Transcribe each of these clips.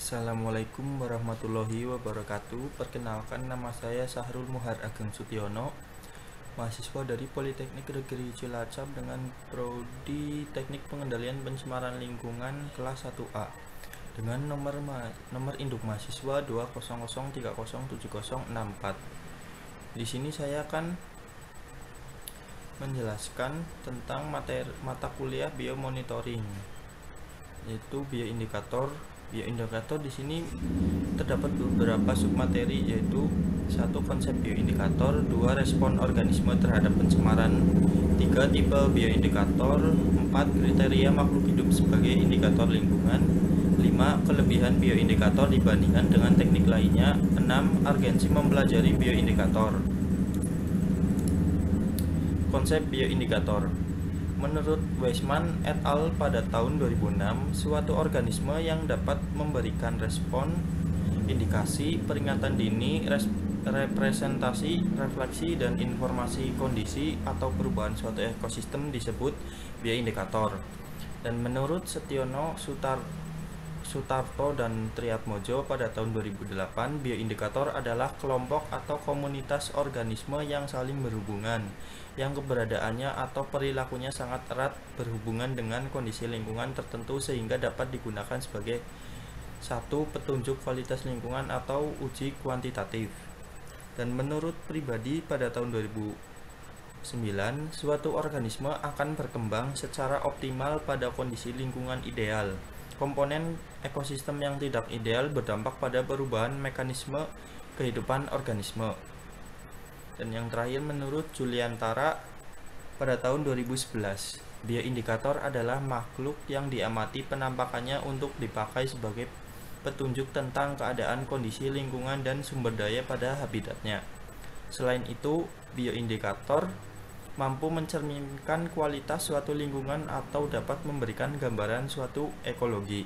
Assalamualaikum warahmatullahi wabarakatuh. Perkenalkan, nama saya Sahrul Muhar Ageng Sutiono, mahasiswa dari Politeknik Negeri Cilacap dengan prodi Teknik Pengendalian Pencemaran Lingkungan kelas 1A dengan nomor induk mahasiswa 200307064. Di sini saya akan menjelaskan tentang mata kuliah biomonitoring, yaitu bioindikator. Bioindikator di sini terdapat beberapa submateri, yaitu 1. Konsep bioindikator, 2. Respon organisme terhadap pencemaran, 3. Tipe bioindikator, 4. Kriteria makhluk hidup sebagai indikator lingkungan, 5. Kelebihan bioindikator dibandingkan dengan teknik lainnya, 6. Urgensi mempelajari bioindikator. Konsep bioindikator. Menurut Weisman et al. Pada tahun 2006, suatu organisme yang dapat memberikan respon, indikasi, peringatan dini, representasi, refleksi, dan informasi kondisi atau perubahan suatu ekosistem disebut bioindikator. Dan menurut Setiono, Sutarto, dan Triatmojo pada tahun 2008, bioindikator adalah kelompok atau komunitas organisme yang saling berhubungan, yang keberadaannya atau perilakunya sangat erat berhubungan dengan kondisi lingkungan tertentu sehingga dapat digunakan sebagai satu petunjuk kualitas lingkungan atau uji kuantitatif. Dan menurut pribadi, pada tahun 2009, suatu organisme akan berkembang secara optimal pada kondisi lingkungan ideal. Komponen ekosistem yang tidak ideal berdampak pada perubahan mekanisme kehidupan organisme. Dan yang terakhir, menurut Juliantara pada tahun 2011, bioindikator adalah makhluk yang diamati penampakannya untuk dipakai sebagai petunjuk tentang keadaan kondisi lingkungan dan sumber daya pada habitatnya. Selain itu, bioindikator mampu mencerminkan kualitas suatu lingkungan atau dapat memberikan gambaran suatu ekologi.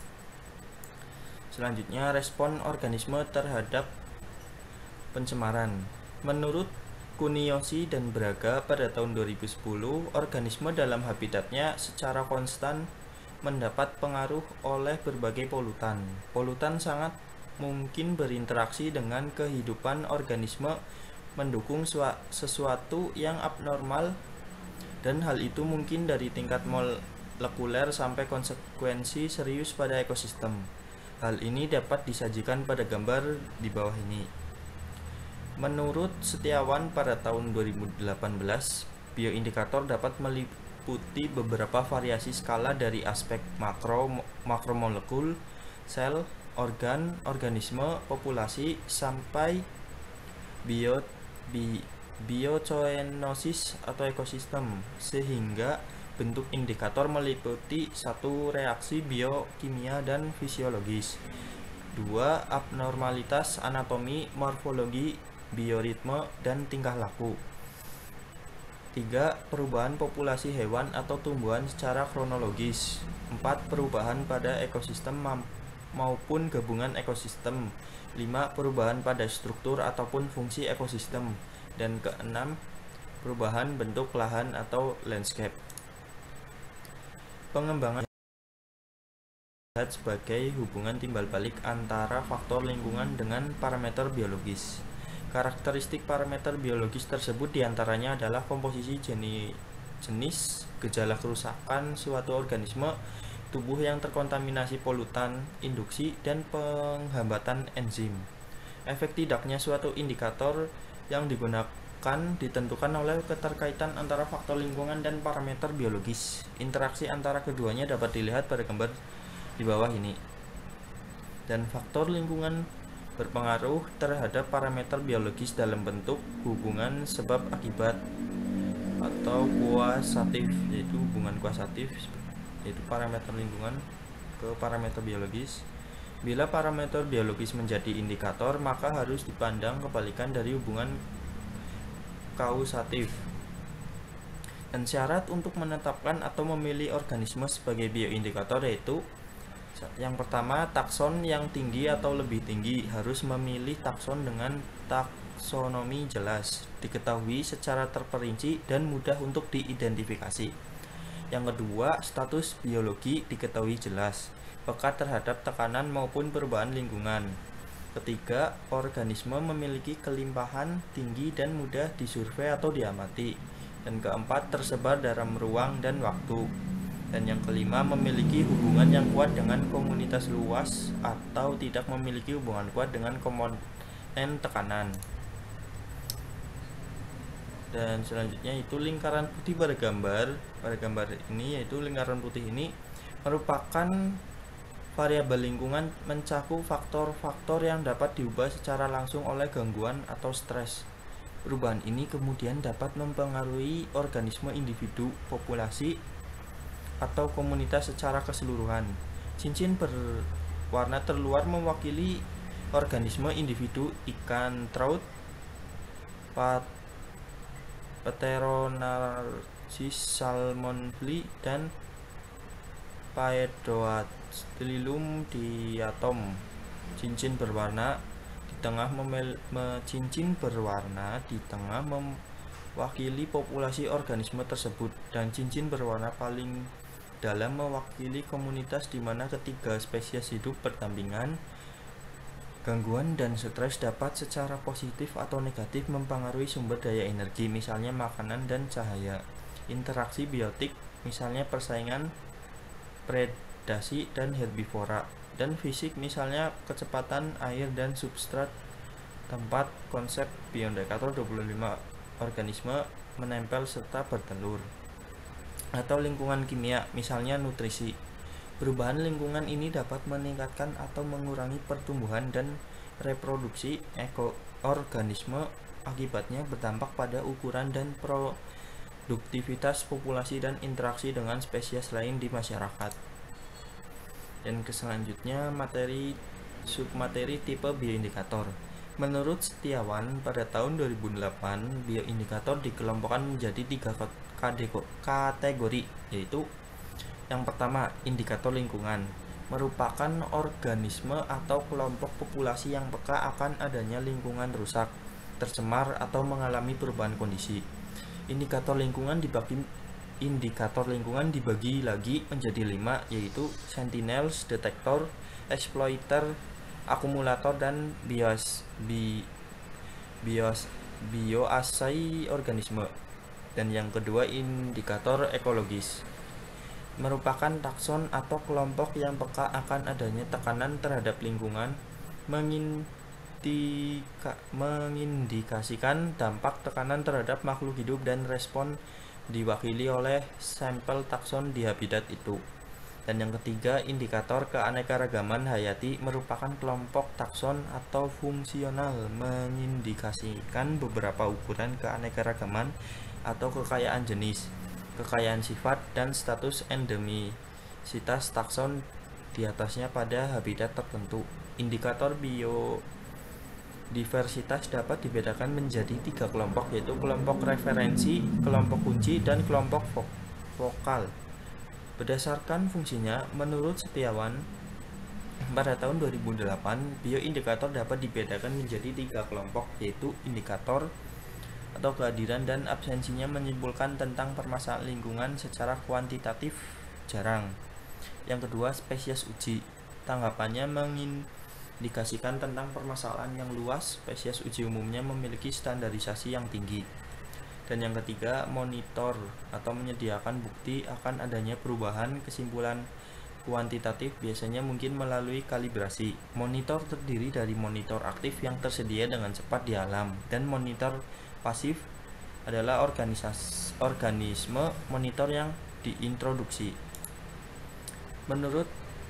Selanjutnya, respon organisme terhadap pencemaran. Menurut Kuniyoshi dan Braga pada tahun 2010, organisme dalam habitatnya secara konstan mendapat pengaruh oleh berbagai polutan. Polutan sangat mungkin berinteraksi dengan kehidupan organisme, mendukung sesuatu yang abnormal, dan hal itu mungkin dari tingkat molekuler sampai konsekuensi serius pada ekosistem. Hal ini dapat disajikan pada gambar di bawah ini. Menurut Setiawan pada tahun 2018, bioindikator dapat meliputi beberapa variasi skala dari aspek makromolekul, sel, organ, organisme, populasi, sampai biocoenosis atau ekosistem, sehingga bentuk indikator meliputi 1. Reaksi biokimia dan fisiologis, 2. Abnormalitas anatomi, morfologi, bioritme, dan tingkah laku, 3. Perubahan populasi hewan atau tumbuhan secara kronologis, 4. Perubahan pada ekosistem maupun gabungan ekosistem, 5. Perubahan pada struktur ataupun fungsi ekosistem, dan ke-6. Perubahan bentuk lahan atau landscape. Pengembangan sebagai hubungan timbal balik antara faktor lingkungan dengan parameter biologis. Karakteristik parameter biologis tersebut diantaranya adalah komposisi jenis, gejala kerusakan suatu organisme, tubuh yang terkontaminasi polutan, induksi, dan penghambatan enzim. Efek tidaknya suatu indikator yang digunakan ditentukan oleh keterkaitan antara faktor lingkungan dan parameter biologis. Interaksi antara keduanya dapat dilihat pada gambar di bawah ini. Dan faktor lingkungan berpengaruh terhadap parameter biologis dalam bentuk hubungan sebab akibat atau kuasatif, yaitu hubungan kuasatif, yaitu parameter lingkungan ke parameter biologis. Bila parameter biologis menjadi indikator, maka harus dipandang kebalikan dari hubungan kausatif. Dan syarat untuk menetapkan atau memilih organisme sebagai bioindikator yaitu: yang pertama, takson yang tinggi atau lebih tinggi, harus memilih takson dengan taksonomi jelas, diketahui secara terperinci dan mudah untuk diidentifikasi. Yang kedua, status biologi diketahui jelas. peka terhadap tekanan maupun perubahan lingkungan. Ketiga, organisme memiliki kelimpahan tinggi dan mudah disurvei atau diamati. Dan keempat, tersebar dalam ruang dan waktu. Dan yang kelima, memiliki hubungan yang kuat dengan komunitas luas atau tidak memiliki hubungan kuat dengan komponen tekanan. Dan selanjutnya itu lingkaran putih pada gambar. Pada gambar ini yaitu lingkaran putih ini merupakan variabel lingkungan, mencakup faktor-faktor yang dapat diubah secara langsung oleh gangguan atau stres. Perubahan ini kemudian dapat mempengaruhi organisme, individu, populasi, atau komunitas secara keseluruhan. Cincin berwarna terluar mewakili organisme individu ikan trout, Pteronarcis salmonfly, dan Paedoatilum diatom. Cincin berwarna di tengah mewakili populasi organisme tersebut, dan cincin berwarna paling dalam mewakili komunitas di mana ketiga spesies hidup berdampingan. Gangguan dan stres dapat secara positif atau negatif mempengaruhi sumber daya energi, misalnya makanan dan cahaya. Interaksi biotik, misalnya persaingan, predasi, dan herbivora. Dan fisik, misalnya kecepatan air dan substrat tempat. Konsep bioindikator 25 organisme menempel serta bertelur. Atau lingkungan kimia, misalnya nutrisi. Perubahan lingkungan ini dapat meningkatkan atau mengurangi pertumbuhan dan reproduksi organisme, akibatnya berdampak pada ukuran dan produktivitas populasi dan interaksi dengan spesies lain di masyarakat. Dan selanjutnya submateri tipe bioindikator. Menurut Setiawan, pada tahun 2008 bioindikator dikelompokkan menjadi 3 kategori, yaitu yang pertama, indikator lingkungan, merupakan organisme atau kelompok populasi yang peka akan adanya lingkungan rusak, tercemar, atau mengalami perubahan kondisi. Indikator lingkungan dibagi lagi menjadi 5, yaitu sentinels, detektor, exploiter, akumulator, dan bioassay organisme. Dan yang kedua, indikator ekologis, merupakan takson atau kelompok yang peka akan adanya tekanan terhadap lingkungan, mengindikasikan dampak tekanan terhadap makhluk hidup dan respon diwakili oleh sampel takson di habitat itu. Dan yang ketiga, indikator keanekaragaman hayati, merupakan kelompok takson atau fungsional, mengindikasikan beberapa ukuran keanekaragaman atau kekayaan jenis, kekayaan sifat, dan status endemisitas takson di atasnya pada habitat tertentu. Indikator biodiversitas dapat dibedakan menjadi 3 kelompok, yaitu kelompok referensi, kelompok kunci, dan kelompok vokal. Berdasarkan fungsinya, menurut Setiawan, pada tahun 2008 bioindikator dapat dibedakan menjadi 3 kelompok, yaitu indikator atau kehadiran dan absensinya menyimpulkan tentang permasalahan lingkungan secara kuantitatif jarang. Yang kedua, spesies uji, tanggapannya mengindikasikan tentang permasalahan yang luas. Spesies uji umumnya memiliki standarisasi yang tinggi. Dan yang ketiga, monitor atau menyediakan bukti akan adanya perubahan kesimpulan kuantitatif, biasanya mungkin melalui kalibrasi. Monitor terdiri dari monitor aktif yang tersedia dengan cepat di alam, dan monitor pasif adalah organisme monitor yang diintroduksi. Menurut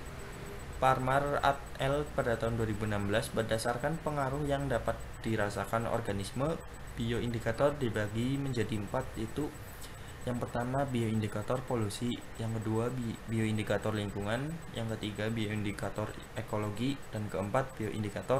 Parmar et al. Pada tahun 2016, berdasarkan pengaruh yang dapat dirasakan organisme, bioindikator dibagi menjadi 4, yaitu yang pertama bioindikator polusi, yang kedua bioindikator lingkungan, yang ketiga bioindikator ekologi, dan keempat bioindikator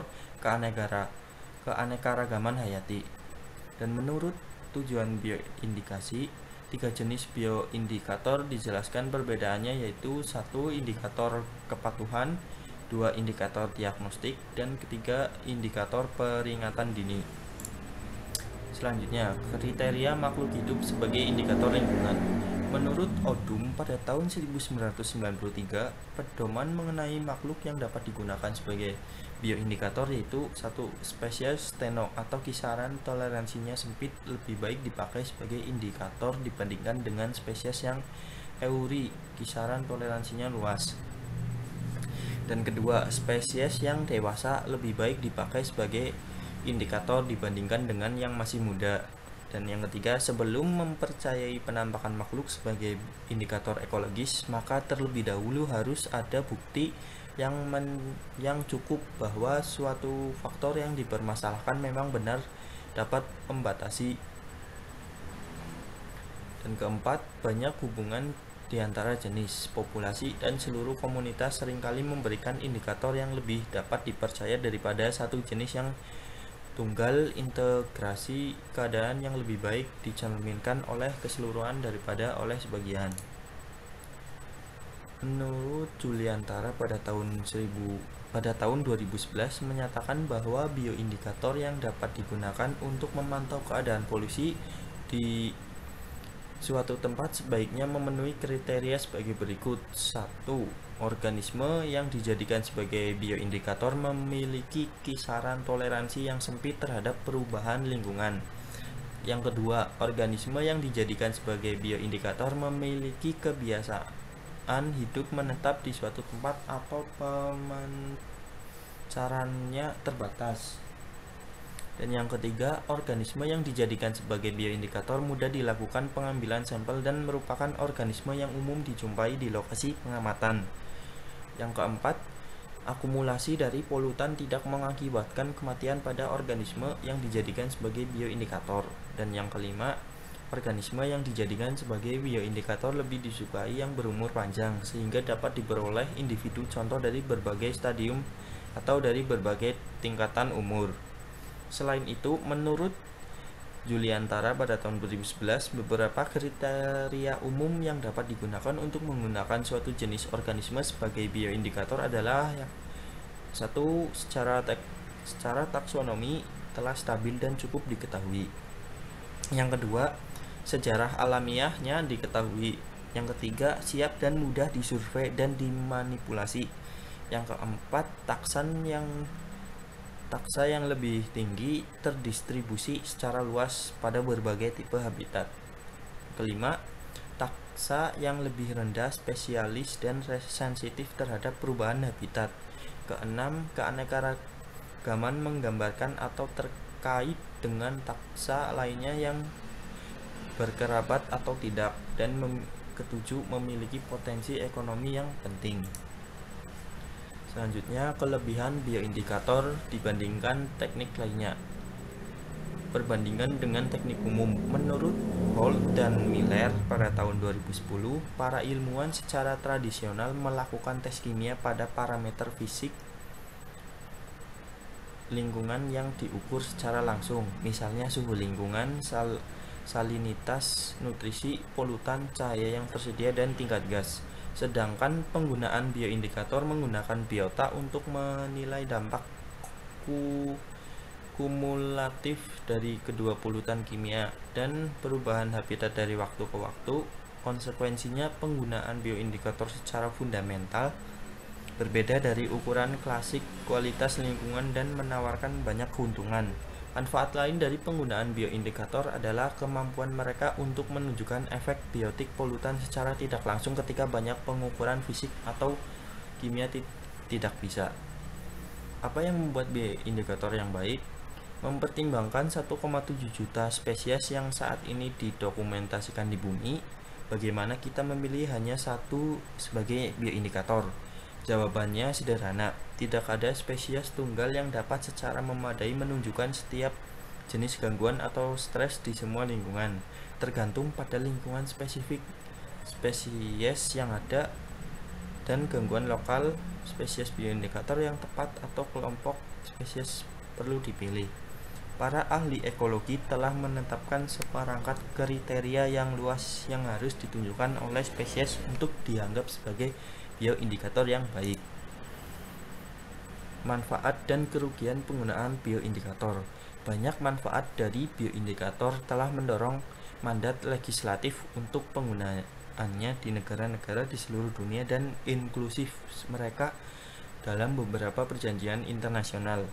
keanekaragaman hayati. Dan menurut tujuan bioindikasi, 3 jenis bioindikator dijelaskan perbedaannya, yaitu 1 indikator kepatuhan, 2 indikator diagnostik, dan ketiga indikator peringatan dini. Selanjutnya, kriteria makhluk hidup sebagai indikator lingkungan. Menurut Odum, pada tahun 1993, pedoman mengenai makhluk yang dapat digunakan sebagai bioindikator yaitu satu spesies steno atau kisaran toleransinya sempit lebih baik dipakai sebagai indikator dibandingkan dengan spesies yang euri, kisaran toleransinya luas. Dan kedua, spesies yang dewasa lebih baik dipakai sebagai indikator dibandingkan dengan yang masih muda. Dan yang ketiga, sebelum mempercayai penampakan makhluk sebagai indikator ekologis, maka terlebih dahulu harus ada bukti yang cukup bahwa suatu faktor yang dipermasalahkan memang benar dapat membatasi. Dan keempat, banyak hubungan di antara jenis, populasi, dan seluruh komunitas seringkali memberikan indikator yang lebih dapat dipercaya daripada satu jenis yang tunggal. Integrasi keadaan yang lebih baik dicerminkan oleh keseluruhan daripada oleh sebagian. Menurut Juliantara pada tahun 2011 menyatakan bahwa bioindikator yang dapat digunakan untuk memantau keadaan polusi di suatu tempat sebaiknya memenuhi kriteria sebagai berikut. 1. Organisme yang dijadikan sebagai bioindikator memiliki kisaran toleransi yang sempit terhadap perubahan lingkungan. Yang kedua, organisme yang dijadikan sebagai bioindikator memiliki kebiasaan hidup menetap di suatu tempat atau pemancarannya terbatas. Dan yang ketiga, organisme yang dijadikan sebagai bioindikator mudah dilakukan pengambilan sampel dan merupakan organisme yang umum dijumpai di lokasi pengamatan. Yang keempat, akumulasi dari polutan tidak mengakibatkan kematian pada organisme yang dijadikan sebagai bioindikator. Dan yang kelima, organisme yang dijadikan sebagai bioindikator lebih disukai yang berumur panjang sehingga dapat diperoleh individu contoh dari berbagai stadium atau dari berbagai tingkatan umur. Selain itu, menurut Juliantara pada tahun 2011, beberapa kriteria umum yang dapat digunakan untuk menggunakan suatu jenis organisme sebagai bioindikator adalah yang satu, secara taksonomi telah stabil dan cukup diketahui. Yang kedua, sejarah alamiahnya diketahui. Yang ketiga, siap dan mudah disurvei dan dimanipulasi. Yang keempat, taksa yang lebih tinggi terdistribusi secara luas pada berbagai tipe habitat. Kelima, taksa yang lebih rendah spesialis dan sensitif terhadap perubahan habitat. Keenam, keanekaragaman menggambarkan atau terkait dengan taksa lainnya yang berkerabat atau tidak. Dan ketujuh, memiliki potensi ekonomi yang penting. Selanjutnya, kelebihan bioindikator dibandingkan teknik lainnya. Perbandingan dengan teknik umum. Menurut Holt dan Miller pada tahun 2010, para ilmuwan secara tradisional melakukan tes kimia pada parameter fisik lingkungan yang diukur secara langsung, misalnya suhu lingkungan, salinitas, nutrisi, polutan, cahaya yang tersedia, dan tingkat gas. Sedangkan penggunaan bioindikator menggunakan biota untuk menilai dampak kumulatif dari kedua polutan kimia dan perubahan habitat dari waktu ke waktu. Konsekuensinya, penggunaan bioindikator secara fundamental berbeda dari ukuran klasik kualitas lingkungan dan menawarkan banyak keuntungan. Manfaat lain dari penggunaan bioindikator adalah kemampuan mereka untuk menunjukkan efek biotik polutan secara tidak langsung ketika banyak pengukuran fisik atau kimia tidak bisa. Apa yang membuat bioindikator yang baik? Mempertimbangkan 1,7 juta spesies yang saat ini didokumentasikan di bumi, bagaimana kita memilih hanya satu sebagai bioindikator? Jawabannya sederhana, tidak ada spesies tunggal yang dapat secara memadai menunjukkan setiap jenis gangguan atau stres di semua lingkungan. Tergantung pada lingkungan spesifik spesies yang ada dan gangguan lokal, spesies bioindikator yang tepat atau kelompok spesies perlu dipilih. Para ahli ekologi telah menetapkan seperangkat kriteria yang luas yang harus ditunjukkan oleh spesies untuk dianggap sebagai bioindikator yang baik. Manfaat dan kerugian penggunaan bioindikator. Banyak manfaat dari bioindikator telah mendorong mandat legislatif untuk penggunaannya di negara-negara di seluruh dunia dan inklusif mereka dalam beberapa perjanjian internasional.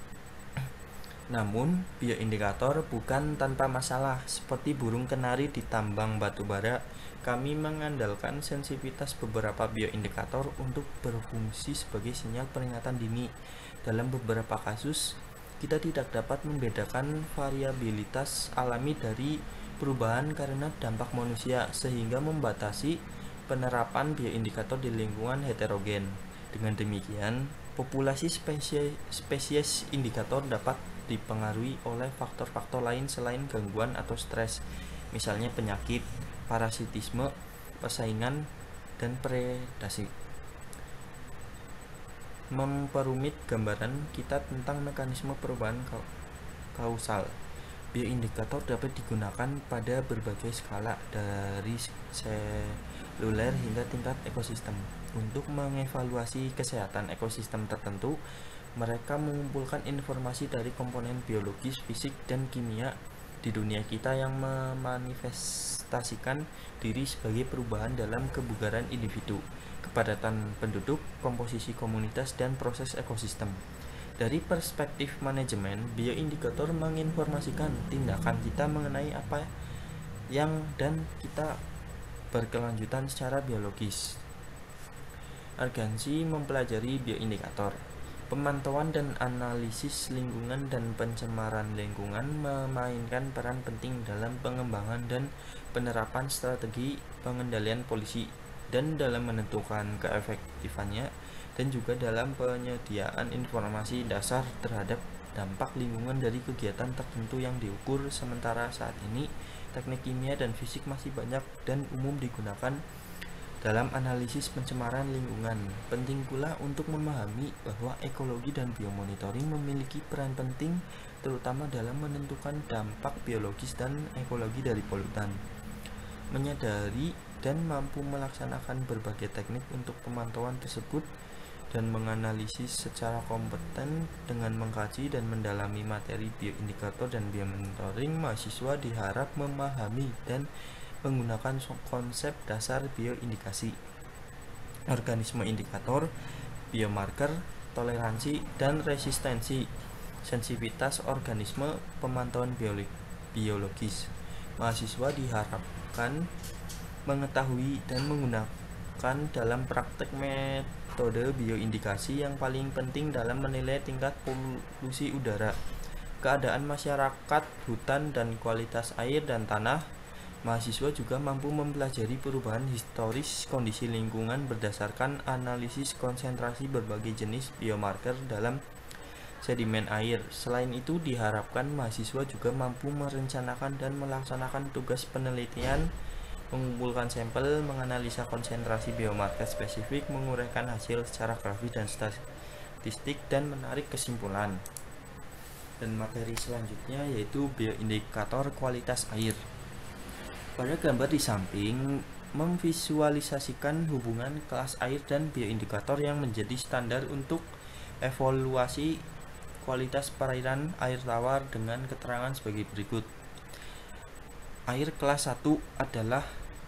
Namun, bioindikator bukan tanpa masalah. Seperti burung kenari di tambang batu bara, kami mengandalkan sensitivitas beberapa bioindikator untuk berfungsi sebagai sinyal peringatan dini. Dalam beberapa kasus, kita tidak dapat membedakan variabilitas alami dari perubahan karena dampak manusia, sehingga membatasi penerapan bioindikator di lingkungan heterogen. Dengan demikian, populasi spesies indikator dapat dipengaruhi oleh faktor-faktor lain selain gangguan atau stres, misalnya penyakit, parasitisme, persaingan, dan predasi. Memperumit gambaran kita tentang mekanisme perubahan kausal. Bioindikator dapat digunakan pada berbagai skala, dari seluler hingga tingkat ekosistem. Untuk mengevaluasi kesehatan ekosistem tertentu, mereka mengumpulkan informasi dari komponen biologis, fisik, dan kimia di dunia kita yang memanifestasikan diri sebagai perubahan dalam kebugaran individu, kepadatan penduduk, komposisi komunitas, dan proses ekosistem. Dari perspektif manajemen, bioindikator menginformasikan tindakan kita mengenai apa yang dan kita berkelanjutan secara biologis. Urgensi mempelajari bioindikator. Pemantauan dan analisis lingkungan dan pencemaran lingkungan memainkan peran penting dalam pengembangan dan penerapan strategi pengendalian polusi, dan dalam menentukan keefektifannya, dan juga dalam penyediaan informasi dasar terhadap dampak lingkungan dari kegiatan tertentu yang diukur. Sementara saat ini, teknik kimia dan fisik masih banyak dan umum digunakan dalam analisis pencemaran lingkungan. Penting pula untuk memahami bahwa ekologi dan biomonitoring memiliki peran penting, terutama dalam menentukan dampak biologis dan ekologi dari polutan. Menyadari dan mampu melaksanakan berbagai teknik untuk pemantauan tersebut dan menganalisis secara kompeten dengan mengkaji dan mendalami materi bioindikator dan biomonitoring, mahasiswa diharap memahami dan menggunakan konsep dasar bioindikasi, organisme indikator, biomarker, toleransi, dan resistensi, sensitivitas organisme, pemantauan biologis. Mahasiswa diharapkan mengetahui dan menggunakan dalam praktek metode bioindikasi yang paling penting dalam menilai tingkat polusi udara, keadaan masyarakat, hutan, dan kualitas air dan tanah. Mahasiswa juga mampu mempelajari perubahan historis kondisi lingkungan berdasarkan analisis konsentrasi berbagai jenis biomarker dalam sedimen air. Selain itu, diharapkan mahasiswa juga mampu merencanakan dan melaksanakan tugas penelitian, mengumpulkan sampel, menganalisa konsentrasi biomarker spesifik, menguraikan hasil secara grafis dan statistik, dan menarik kesimpulan. Dan materi selanjutnya yaitu bioindikator kualitas air. Pada gambar di samping memvisualisasikan hubungan kelas air dan bioindikator yang menjadi standar untuk evaluasi kualitas perairan air tawar dengan keterangan sebagai berikut. Air kelas 1 adalah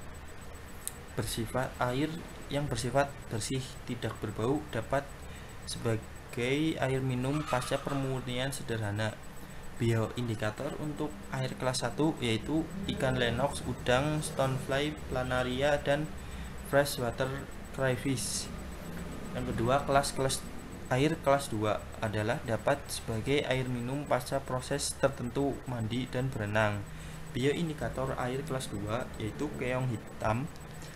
air yang bersifat bersih, tidak berbau, dapat sebagai air minum pasca pemurnian sederhana. Bioindikator untuk air kelas 1 yaitu ikan lenox, udang, stonefly, planaria, dan freshwater crayfish. Yang kedua, air kelas 2 adalah dapat sebagai air minum pasca proses tertentu, mandi, dan berenang. Bioindikator air kelas 2 yaitu keong hitam,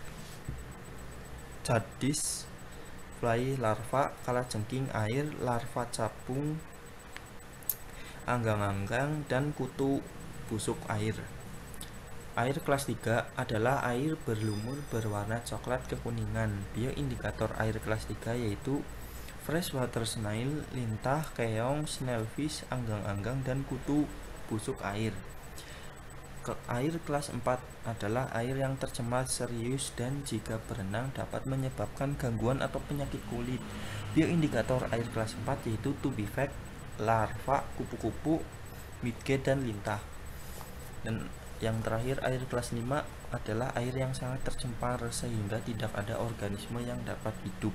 cadis, fly larva, kalajengking air, larva capung, anggang-anggang, dan kutu busuk air. Air kelas 3 adalah air berlumur berwarna coklat kekuningan. Bioindikator air kelas 3 yaitu freshwater snail, lintah, keong, snailfish, anggang-anggang, dan kutu busuk air. Air kelas 4 adalah air yang tercemar serius dan jika berenang dapat menyebabkan gangguan atau penyakit kulit. Bioindikator air kelas 4 yaitu tubivac, larva, kupu-kupu, midge, dan lintah. Dan Yang terakhir, air kelas 5 adalah air yang sangat tercemar sehingga tidak ada organisme yang dapat hidup.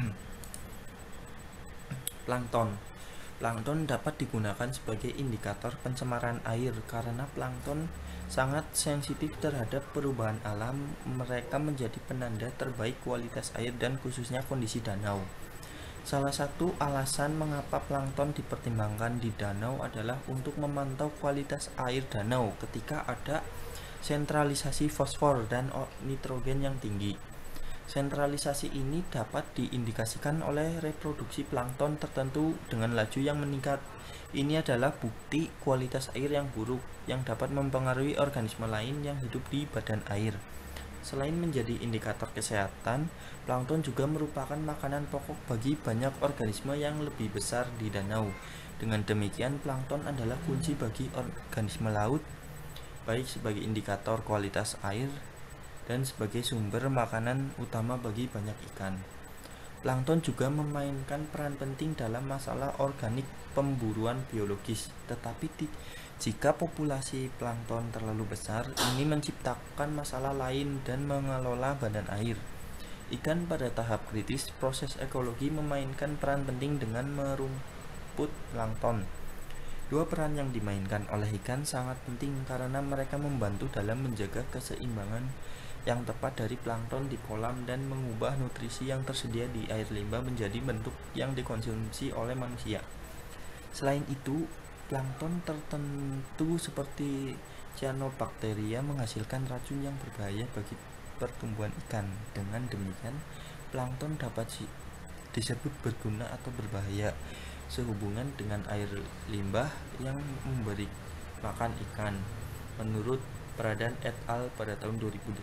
Plankton. Plankton dapat digunakan sebagai indikator pencemaran air karena plankton sangat sensitif terhadap perubahan alam. Mereka menjadi penanda terbaik kualitas air dan khususnya kondisi danau. Salah satu alasan mengapa plankton dipertimbangkan di danau adalah untuk memantau kualitas air danau ketika ada sentralisasi fosfor dan nitrogen yang tinggi. Sentralisasi ini dapat diindikasikan oleh reproduksi plankton tertentu dengan laju yang meningkat. Ini adalah bukti kualitas air yang buruk yang dapat mempengaruhi organisme lain yang hidup di badan air. Selain menjadi indikator kesehatan, plankton juga merupakan makanan pokok bagi banyak organisme yang lebih besar di danau. Dengan demikian, plankton adalah kunci bagi organisme laut, baik sebagai indikator kualitas air dan sebagai sumber makanan utama bagi banyak ikan. Plankton juga memainkan peran penting dalam masalah organik pemburuan biologis, tetapi jika populasi plankton terlalu besar, ini menciptakan masalah lain dan mengelola badan air. Ikan pada tahap kritis, proses ekologi memainkan peran penting dengan merumput plankton. Dua peran yang dimainkan oleh ikan sangat penting karena mereka membantu dalam menjaga keseimbangan yang tepat dari plankton di kolam dan mengubah nutrisi yang tersedia di air limbah menjadi bentuk yang dikonsumsi oleh manusia. Selain itu, plankton tertentu seperti cyanobacteria menghasilkan racun yang berbahaya bagi pertumbuhan ikan. Dengan demikian, plankton dapat disebut berguna atau berbahaya sehubungan dengan air limbah yang memberi makan ikan, menurut Pradhan et al. Pada tahun 2008.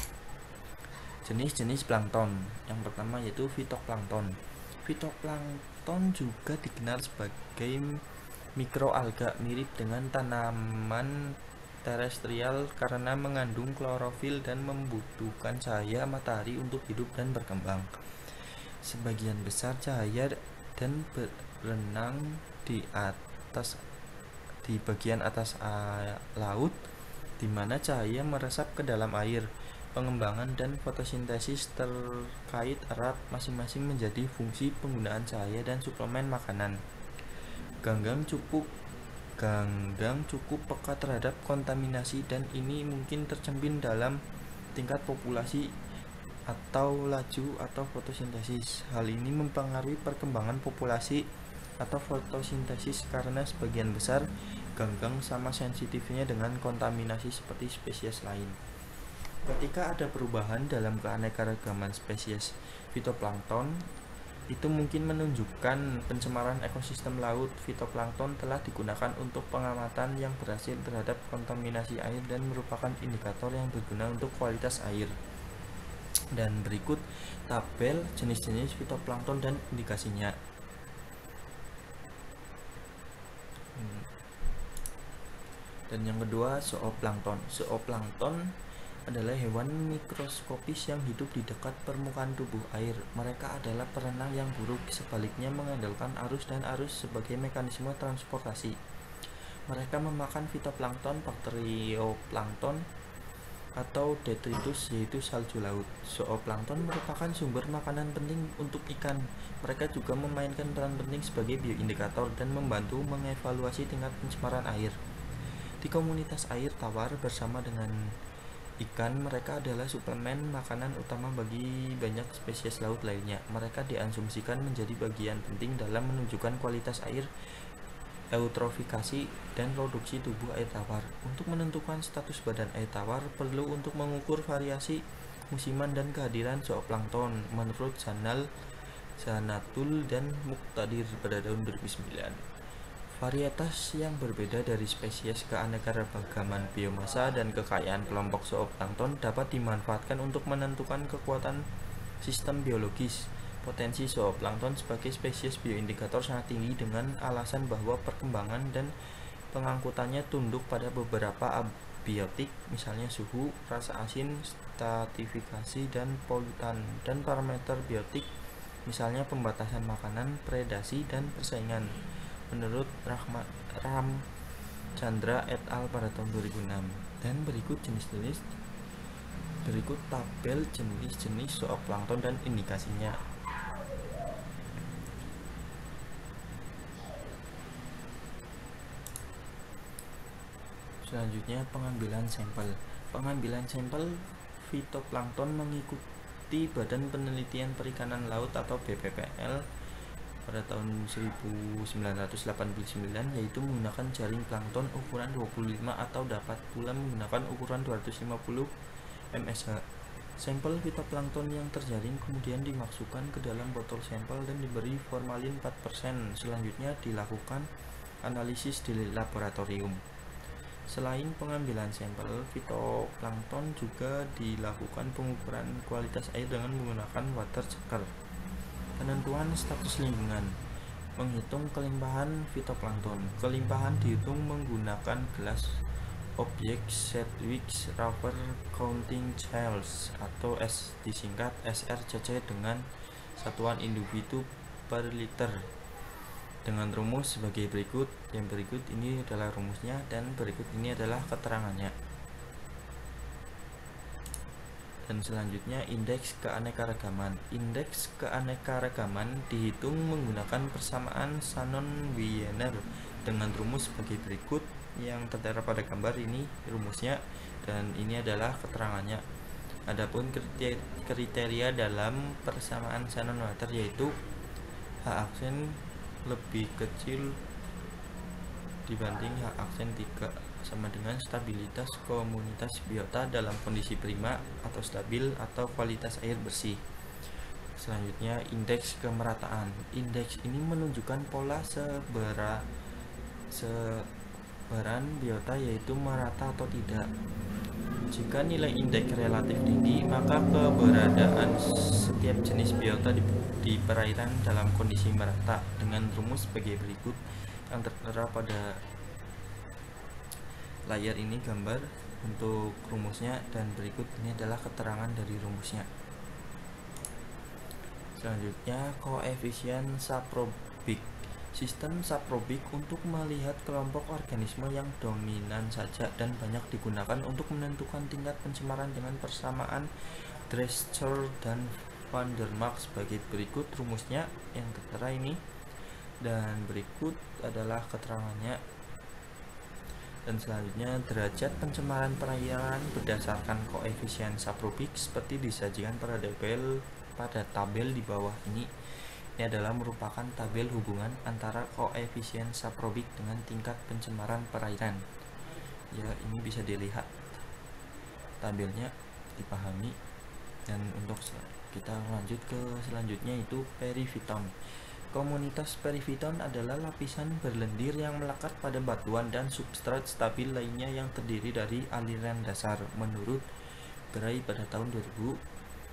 Jenis-jenis plankton. Yang pertama yaitu fitoplankton. Fitoplankton juga dikenal sebagai mikroalga, mirip dengan tanaman terestrial karena mengandung klorofil dan membutuhkan cahaya matahari untuk hidup dan berkembang. Sebagian besar cahaya dan berenang di bagian atas laut, di mana cahaya meresap ke dalam air. Pengembangan dan fotosintesis terkait erat masing-masing menjadi fungsi penggunaan cahaya dan suplemen makanan. Ganggang cukup peka terhadap kontaminasi dan ini mungkin tercermin dalam tingkat populasi atau laju atau fotosintesis. Hal ini mempengaruhi perkembangan populasi atau fotosintesis karena sebagian besar ganggang sama sensitifnya dengan kontaminasi seperti spesies lain. Ketika ada perubahan dalam keanekaragaman spesies fitoplankton, itu mungkin menunjukkan pencemaran ekosistem laut. Fitoplankton telah digunakan untuk pengamatan yang berhasil terhadap kontaminasi air dan merupakan indikator yang berguna untuk kualitas air. Dan berikut tabel jenis-jenis fitoplankton dan indikasinya. Dan yang kedua, zooplankton. Zooplankton adalah hewan mikroskopis yang hidup di dekat permukaan tubuh air. Mereka adalah perenang yang buruk, sebaliknya mengandalkan arus dan arus sebagai mekanisme transportasi. Mereka memakan fitoplankton, bakterioplankton, atau detritus, yaitu salju laut. Zooplankton merupakan sumber makanan penting untuk ikan. Mereka juga memainkan peran penting sebagai bioindikator dan membantu mengevaluasi tingkat pencemaran air. Di komunitas air tawar bersama dengan ikan, mereka adalah suplemen makanan utama bagi banyak spesies laut lainnya. Mereka diasumsikan menjadi bagian penting dalam menunjukkan kualitas air, eutrofikasi, dan produksi tubuh air tawar. Untuk menentukan status badan air tawar, perlu untuk mengukur variasi musiman dan kehadiran zooplankton menurut Zanatul dan Muqtadir pada tahun 2009. Varietas yang berbeda dari spesies, keanekaragaman biomasa, dan kekayaan kelompok zooplankton dapat dimanfaatkan untuk menentukan kekuatan sistem biologis. Potensi zooplankton sebagai spesies bioindikator sangat tinggi dengan alasan bahwa perkembangan dan pengangkutannya tunduk pada beberapa abiotik, misalnya suhu, rasa asin, stratifikasi, dan polutan, dan parameter biotik, misalnya pembatasan makanan, predasi, dan persaingan. Menurut Chandra et al. Pada tahun 2006. Dan berikut tabel jenis-jenis zooplankton dan indikasinya. Selanjutnya pengambilan sampel. Pengambilan sampel fitoplankton mengikuti Badan Penelitian Perikanan Laut atau BPPL pada tahun 1989, yaitu menggunakan jaring plankton ukuran 25 atau dapat pula menggunakan ukuran 250 mSh. Sampel fitoplankton yang terjaring kemudian dimasukkan ke dalam botol sampel dan diberi formalin 4%. Selanjutnya dilakukan analisis di laboratorium. Selain pengambilan sampel, fitoplankton juga dilakukan pengukuran kualitas air dengan menggunakan water checker. Penentuan status lingkungan. Menghitung kelimpahan fitoplankton. Kelimpahan dihitung menggunakan gelas objek Sedgwick River Counting Charles atau disingkat SRCC dengan satuan individu per liter dengan rumus sebagai berikut. Yang berikut ini adalah rumusnya dan berikut ini adalah keterangannya. Dan selanjutnya indeks keanekaragaman. Indeks keanekaragaman dihitung menggunakan persamaan Shannon-Wiener dengan rumus sebagai berikut yang tertera pada gambar. Ini rumusnya dan ini adalah keterangannya. Adapun kriteria dalam persamaan Shannon-Wiener yaitu H aksen lebih kecil dibanding H aksen 3 sama dengan stabilitas komunitas biota dalam kondisi prima atau stabil atau kualitas air bersih. Selanjutnya indeks kemerataan. Indeks ini menunjukkan pola sebaran biota yaitu merata atau tidak. Jika nilai indeks relatif tinggi, maka keberadaan setiap jenis biota di perairan dalam kondisi merata dengan rumus sebagai berikut yang tertera pada layar ini gambar untuk rumusnya dan berikut ini adalah keterangan dari rumusnya. Selanjutnya koefisien saprobik. Sistem saprobik untuk melihat kelompok organisme yang dominan saja dan banyak digunakan untuk menentukan tingkat pencemaran dengan persamaan Drescher dan Van der Mark sebagai berikut rumusnya yang tertera ini dan berikut adalah keterangannya. Dan selanjutnya derajat pencemaran perairan berdasarkan koefisien saprobik seperti disajikan pada tabel di bawah ini. Ini adalah merupakan tabel hubungan antara koefisien saprobik dengan tingkat pencemaran perairan. Ya, ini bisa dilihat tabelnya, dipahami. Dan untuk kita lanjut ke selanjutnya itu perifiton. Komunitas perifiton adalah lapisan berlendir yang melekat pada batuan dan substrat stabil lainnya yang terdiri dari aliran dasar, menurut Bray pada tahun 2013.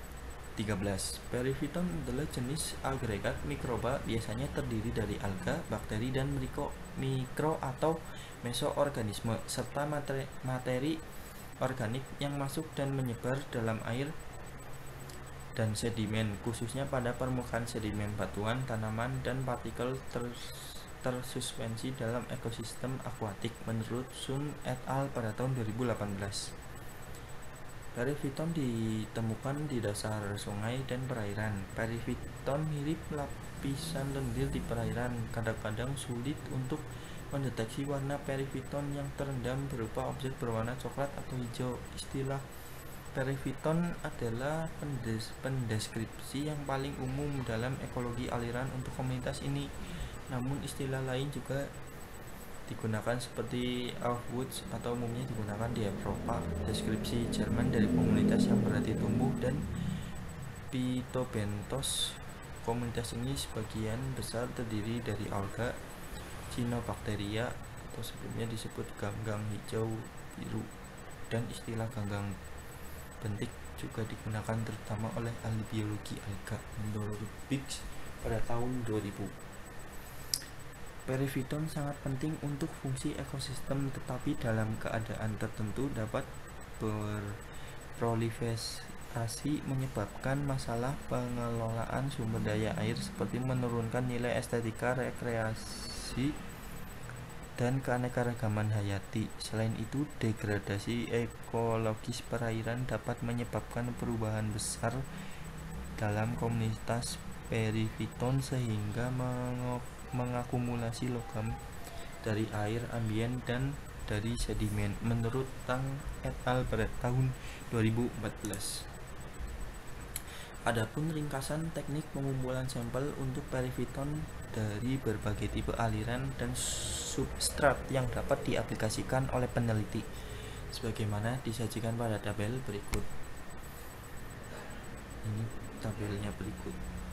Perifiton adalah jenis agregat mikroba biasanya terdiri dari alga, bakteri, dan mikro atau mesoorganisme serta materi organik yang masuk dan menyebar dalam air dan sedimen, khususnya pada permukaan sedimen batuan, tanaman, dan partikel tersuspensi dalam ekosistem akuatik, menurut Sun et al. Pada tahun 2018. Perifiton ditemukan di dasar sungai dan perairan. Perifiton mirip lapisan lendir di perairan. Kadang-kadang sulit untuk mendeteksi warna perifiton yang terendam berupa objek berwarna coklat atau hijau. Istilah perifiton adalah pendeskripsi yang paling umum dalam ekologi aliran untuk komunitas ini. Namun istilah lain juga digunakan seperti Aufwuchs atau umumnya digunakan di Eropa. Deskripsi Jerman dari komunitas yang berarti tumbuh dan Phytobenthos. Komunitas ini sebagian besar terdiri dari alga, Cyanobacteria atau sebelumnya disebut ganggang hijau biru, dan istilah ganggang bentik juga digunakan terutama oleh ahli biologi alga, menurut Biggs pada tahun 2000. Perifiton sangat penting untuk fungsi ekosistem, tetapi dalam keadaan tertentu dapat berproliferasi menyebabkan masalah pengelolaan sumber daya air seperti menurunkan nilai estetika rekreasi dan keanekaragaman hayati. Selain itu, degradasi ekologis perairan dapat menyebabkan perubahan besar dalam komunitas perifiton sehingga mengakumulasi logam dari air ambien dan dari sedimen, menurut Tang et al. Pada tahun 2014. Adapun ringkasan teknik pengumpulan sampel untuk perifiton dari berbagai tipe aliran dan substrat yang dapat diaplikasikan oleh peneliti, sebagaimana disajikan pada tabel berikut. Ini tabelnya berikut.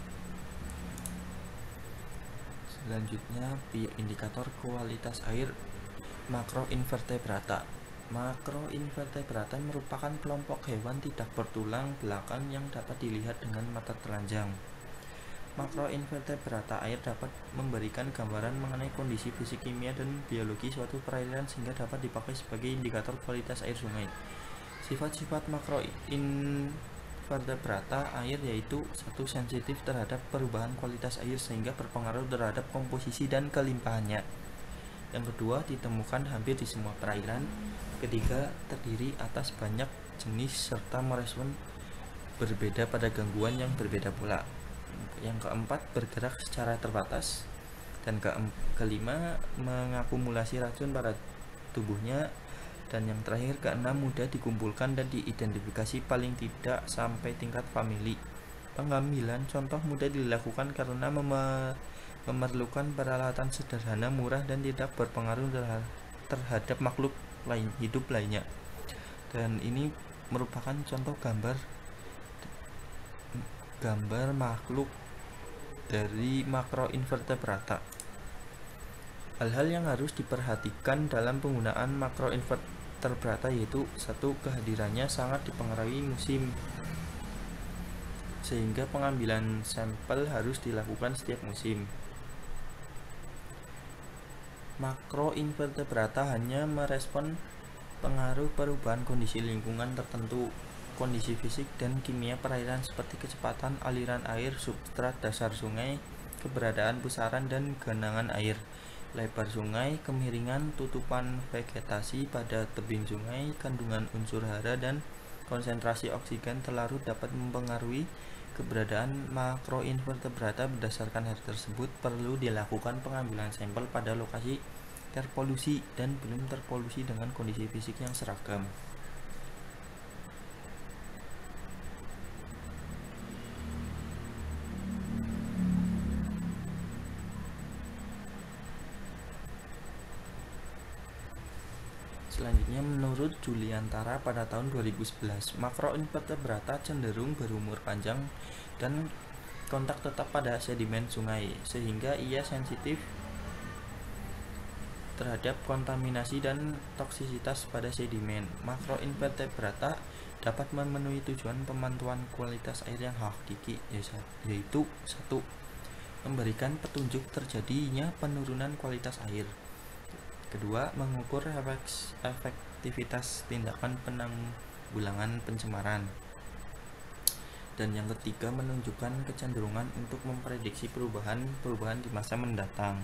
Selanjutnya, bioindikator kualitas air makroinvertebrata. Makroinvertebrata merupakan kelompok hewan tidak bertulang belakang yang dapat dilihat dengan mata telanjang. Makroinvertebrata air dapat memberikan gambaran mengenai kondisi fisik, kimia, dan biologi suatu perairan sehingga dapat dipakai sebagai indikator kualitas air sungai. Sifat-sifat makroinvertebrata air yaitu: 1. Sensitif terhadap perubahan kualitas air sehingga berpengaruh terhadap komposisi dan kelimpahannya. Yang kedua, ditemukan hampir di semua perairan. Ketiga, terdiri atas banyak jenis serta merespon berbeda pada gangguan yang berbeda pula. Yang keempat, bergerak secara terbatas. Dan kelima, mengakumulasi racun pada tubuhnya. Dan yang terakhir, keenam, mudah dikumpulkan dan diidentifikasi paling tidak sampai tingkat famili. Pengambilan contoh mudah dilakukan karena memerlukan peralatan sederhana, murah, dan tidak berpengaruh terhadap makhluk hidup lainnya. Dan ini merupakan contoh gambar makhluk dari makroinvertebrata. Hal-hal yang harus diperhatikan dalam penggunaan makroinvertebrata yaitu: 1. Kehadirannya sangat dipengaruhi musim, sehingga pengambilan sampel harus dilakukan setiap musim. Makroinvertebrata hanya merespon pengaruh perubahan kondisi lingkungan tertentu, kondisi fisik dan kimia perairan seperti kecepatan aliran air, substrat dasar sungai, keberadaan pusaran dan genangan air, lebar sungai, kemiringan tutupan vegetasi pada tebing sungai, kandungan unsur hara, dan konsentrasi oksigen terlarut dapat mempengaruhi keberadaan makroinvertebrata. Berdasarkan hal tersebut, perlu dilakukan pengambilan sampel pada lokasi terpolusi dan belum terpolusi dengan kondisi fisik yang seragam. Selanjutnya, menurut Juliantara pada tahun 2011, makroinvertebrata cenderung berumur panjang dan kontak tetap pada sedimen sungai, sehingga ia sensitif terhadap kontaminasi dan toksisitas pada sedimen. Makroinvertebrata dapat memenuhi tujuan pemantauan kualitas air yang hakiki, yaitu: 1. Memberikan petunjuk terjadinya penurunan kualitas air. Kedua, mengukur efektivitas tindakan penanggulangan pencemaran. Dan yang ketiga, menunjukkan kecenderungan untuk memprediksi perubahan di masa mendatang.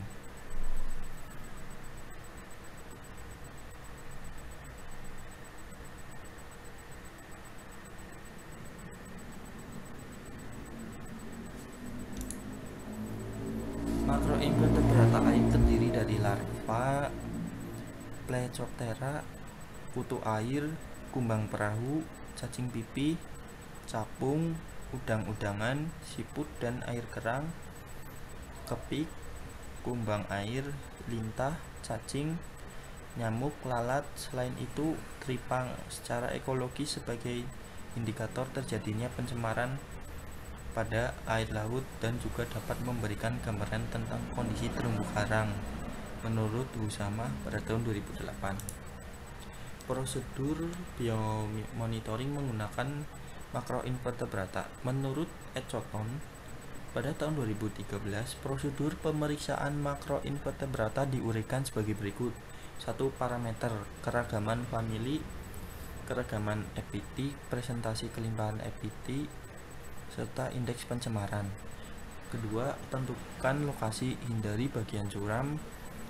Makroinvertebrata air terdiri dari larva Plecoptera, kutu air, kumbang perahu, cacing pipih, capung, udang-udangan, siput dan air kerang, kepik, kumbang air, lintah, cacing, nyamuk, lalat. Selain itu, tripang secara ekologis sebagai indikator terjadinya pencemaran pada air laut dan juga dapat memberikan gambaran tentang kondisi terumbu karang, menurut Husama pada tahun 2008. Prosedur biomonitoring menggunakan makroinvertebrata. Menurut Echoton pada tahun 2013, prosedur pemeriksaan makroinvertebrata diuraikan sebagai berikut. 1. Parameter keragaman famili, keragaman epiti, presentasi kelimpahan epiti, serta indeks pencemaran. Kedua, tentukan lokasi, hindari bagian curam.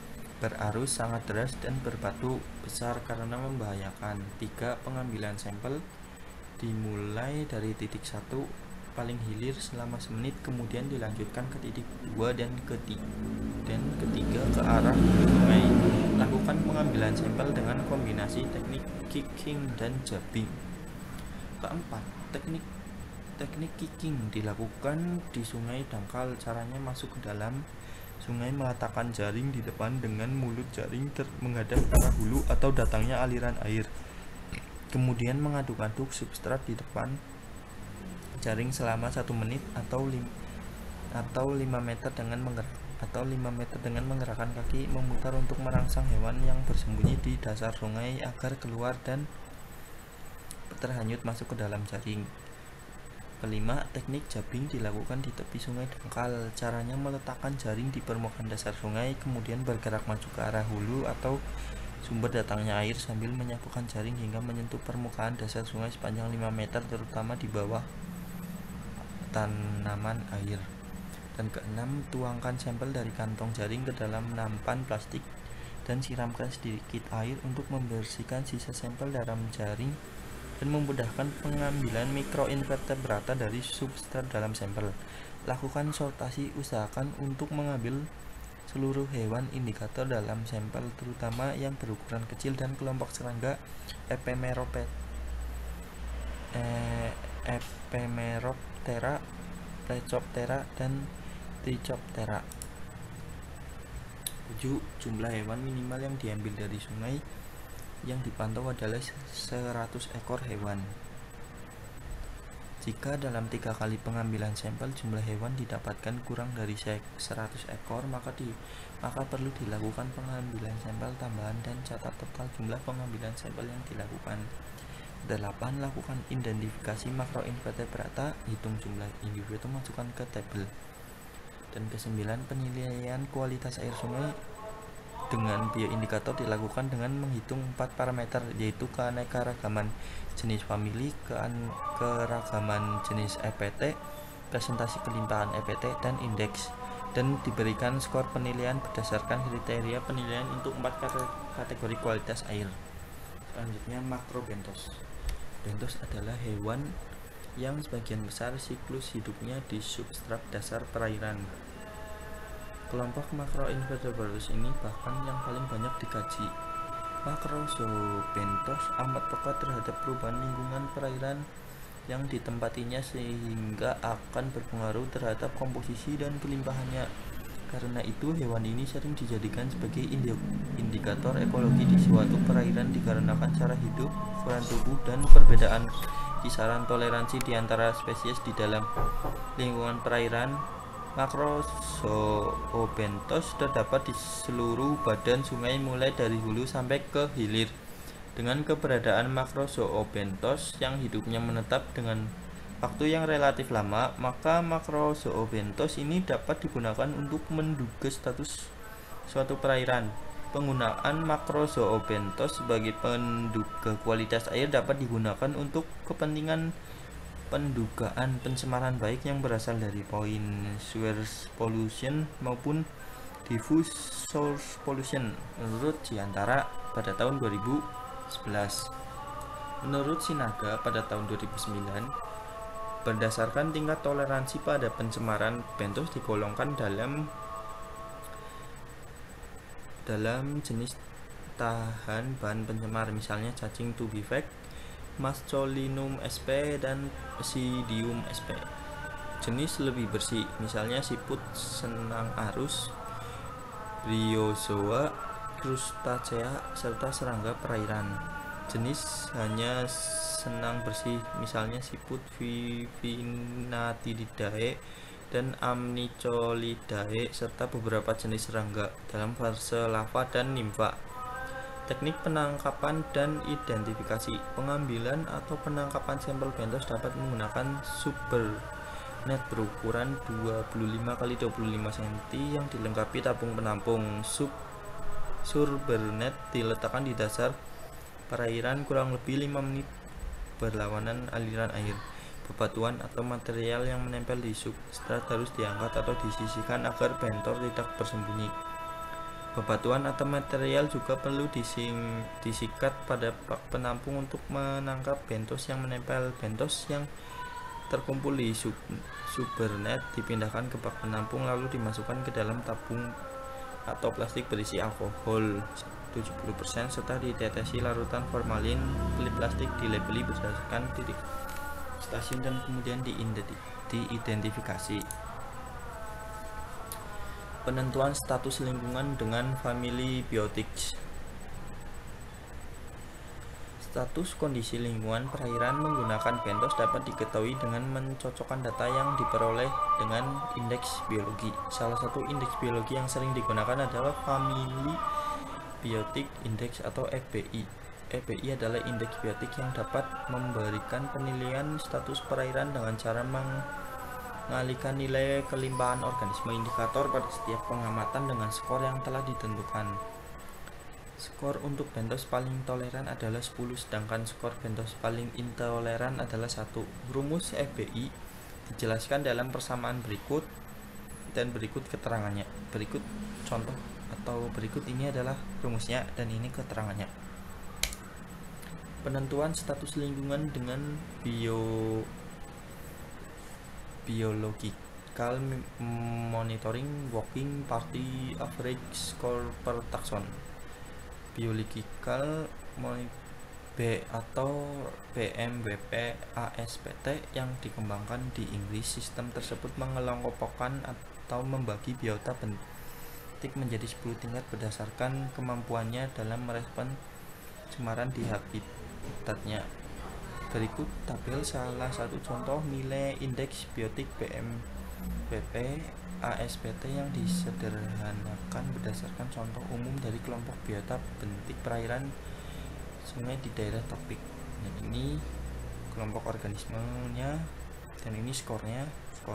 berarus sangat deras dan berbatu besar karena membahayakan. 3. Pengambilan sampel dimulai dari titik 1 paling hilir selama semenit, kemudian dilanjutkan ke titik 2 dan ketiga ke arah sungai. Lakukan pengambilan sampel dengan kombinasi teknik kicking dan jabbing. Keempat, teknik kicking dilakukan di sungai dangkal. Caranya masuk ke dalam sungai, meletakkan jaring di depan dengan mulut jaring menghadap ke arah hulu atau datangnya aliran air. Kemudian mengaduk-aduk substrat di depan jaring selama 1 menit atau 5 meter dengan menggerakkan kaki memutar untuk merangsang hewan yang bersembunyi di dasar sungai agar keluar dan terhanyut masuk ke dalam jaring. Kelima, teknik jabbing dilakukan di tepi sungai dangkal. Caranya meletakkan jaring di permukaan dasar sungai, kemudian bergerak maju ke arah hulu atau sumber datangnya air sambil menyapukan jaring hingga menyentuh permukaan dasar sungai sepanjang 5 meter, terutama di bawah tanaman air. Dan keenam, tuangkan sampel dari kantong jaring ke dalam nampan plastik dan siramkan sedikit air untuk membersihkan sisa sampel dalam jaring dan memudahkan pengambilan mikroinvertebrata dari substrat dalam sampel. Lakukan sortasi, usahakan untuk mengambil seluruh hewan indikator dalam sampel, terutama yang berukuran kecil dan kelompok serangga Epemeroptera, Plecoptera, dan Trichoptera. 7. Jumlah hewan minimal yang diambil dari sungai yang dipantau adalah 100 ekor hewan. Jika dalam 3 kali pengambilan sampel jumlah hewan didapatkan kurang dari 100 ekor, maka perlu dilakukan pengambilan sampel tambahan dan catat total jumlah pengambilan sampel yang dilakukan. 8. Lakukan identifikasi makroinvertebrata, hitung jumlah individu, masukkan ke tabel. Dan ke-9, penilaian kualitas air sungai dengan bioindikator dilakukan dengan menghitung 4 parameter, yaitu keanekaragaman jenis famili, keragaman jenis EPT, presentasi kelimpahan EPT, dan indeks, dan diberikan skor penilaian berdasarkan kriteria penilaian untuk 4 kategori kualitas air. Selanjutnya, makrobentos. Bentos adalah hewan yang sebagian besar siklus hidupnya di substrat dasar perairan. Kelompok makroinvertebratus ini bahkan yang paling banyak dikaji. Makrozobentos amat peka terhadap perubahan lingkungan perairan yang ditempatinya sehingga akan berpengaruh terhadap komposisi dan kelimpahannya. Karena itu, hewan ini sering dijadikan sebagai indikator ekologi di suatu perairan dikarenakan cara hidup, ukuran tubuh, dan perbedaan kisaran toleransi di antara spesies di dalam lingkungan perairan. Makrozobentos terdapat di seluruh badan sungai mulai dari hulu sampai ke hilir. Dengan keberadaan makrozobentos yang hidupnya menetap dengan waktu yang relatif lama, maka makrozobentos ini dapat digunakan untuk menduga status suatu perairan. Penggunaan makrozobentos sebagai penduga kualitas air dapat digunakan untuk kepentingan pendugaan pencemaran baik yang berasal dari point source pollution maupun diffuse source pollution. Menurut Ciantara pada tahun 2011. Menurut Sinaga pada tahun 2009, berdasarkan tingkat toleransi pada pencemaran, bentos digolongkan dalam jenis tahan bahan pencemar, misalnya cacing tubivac, Mascolinum sp, dan Basidium sp. Jenis lebih bersih, misalnya siput senang arus, Bryozoa, Crustacea, serta serangga perairan. Jenis hanya senang bersih, misalnya siput Vivinatidae dan Amnicolidae, serta beberapa jenis serangga dalam fase lava dan nimfa. Teknik penangkapan dan identifikasi. Pengambilan atau penangkapan sampel bentos dapat menggunakan subbernet berukuran 25x25 cm yang dilengkapi tabung penampung. Subbernet diletakkan di dasar perairan kurang lebih 5 menit berlawanan aliran air. Bebatuan atau material yang menempel di substrat harus diangkat atau disisihkan agar bentor tidak bersembunyi. Bebatuan atau material juga perlu disikat pada bak penampung untuk menangkap bentos yang menempel. Bentos yang terkumpul di subbernet dipindahkan ke bak penampung lalu dimasukkan ke dalam tabung atau plastik berisi alkohol 70% serta ditetesi larutan formalin. Plastik dilabeli berdasarkan titik stasiun dan kemudian diidentifikasi. Penentuan status lingkungan dengan family biotics. Status kondisi lingkungan perairan menggunakan bentos dapat diketahui dengan mencocokkan data yang diperoleh dengan indeks biologi. Salah satu indeks biologi yang sering digunakan adalah Family Biotic Index atau FBI. FBI adalah indeks biotik yang dapat memberikan penilaian status perairan dengan cara mengalihkan nilai kelimpahan organisme indikator pada setiap pengamatan dengan skor yang telah ditentukan. Skor untuk bentos paling toleran adalah 10, sedangkan skor bentos paling intoleran adalah 1. Rumus FBI dijelaskan dalam persamaan berikut dan berikut keterangannya. Berikut contoh atau berikut ini adalah rumusnya dan ini keterangannya. Penentuan status lingkungan dengan biological monitoring working party average score per taxon. Biological B atau BMWP ASPT yang dikembangkan di Inggris. Sistem tersebut mengelompokkan atau membagi biota bentik menjadi 10 tingkat berdasarkan kemampuannya dalam merespon pencemaran di habitatnya. Berikut tabel salah satu contoh nilai indeks biotik BMWP ASPT yang disederhanakan berdasarkan contoh umum dari kelompok biota bentik perairan sungai di daerah tropik. Dan ini kelompok organismenya dan ini skornya.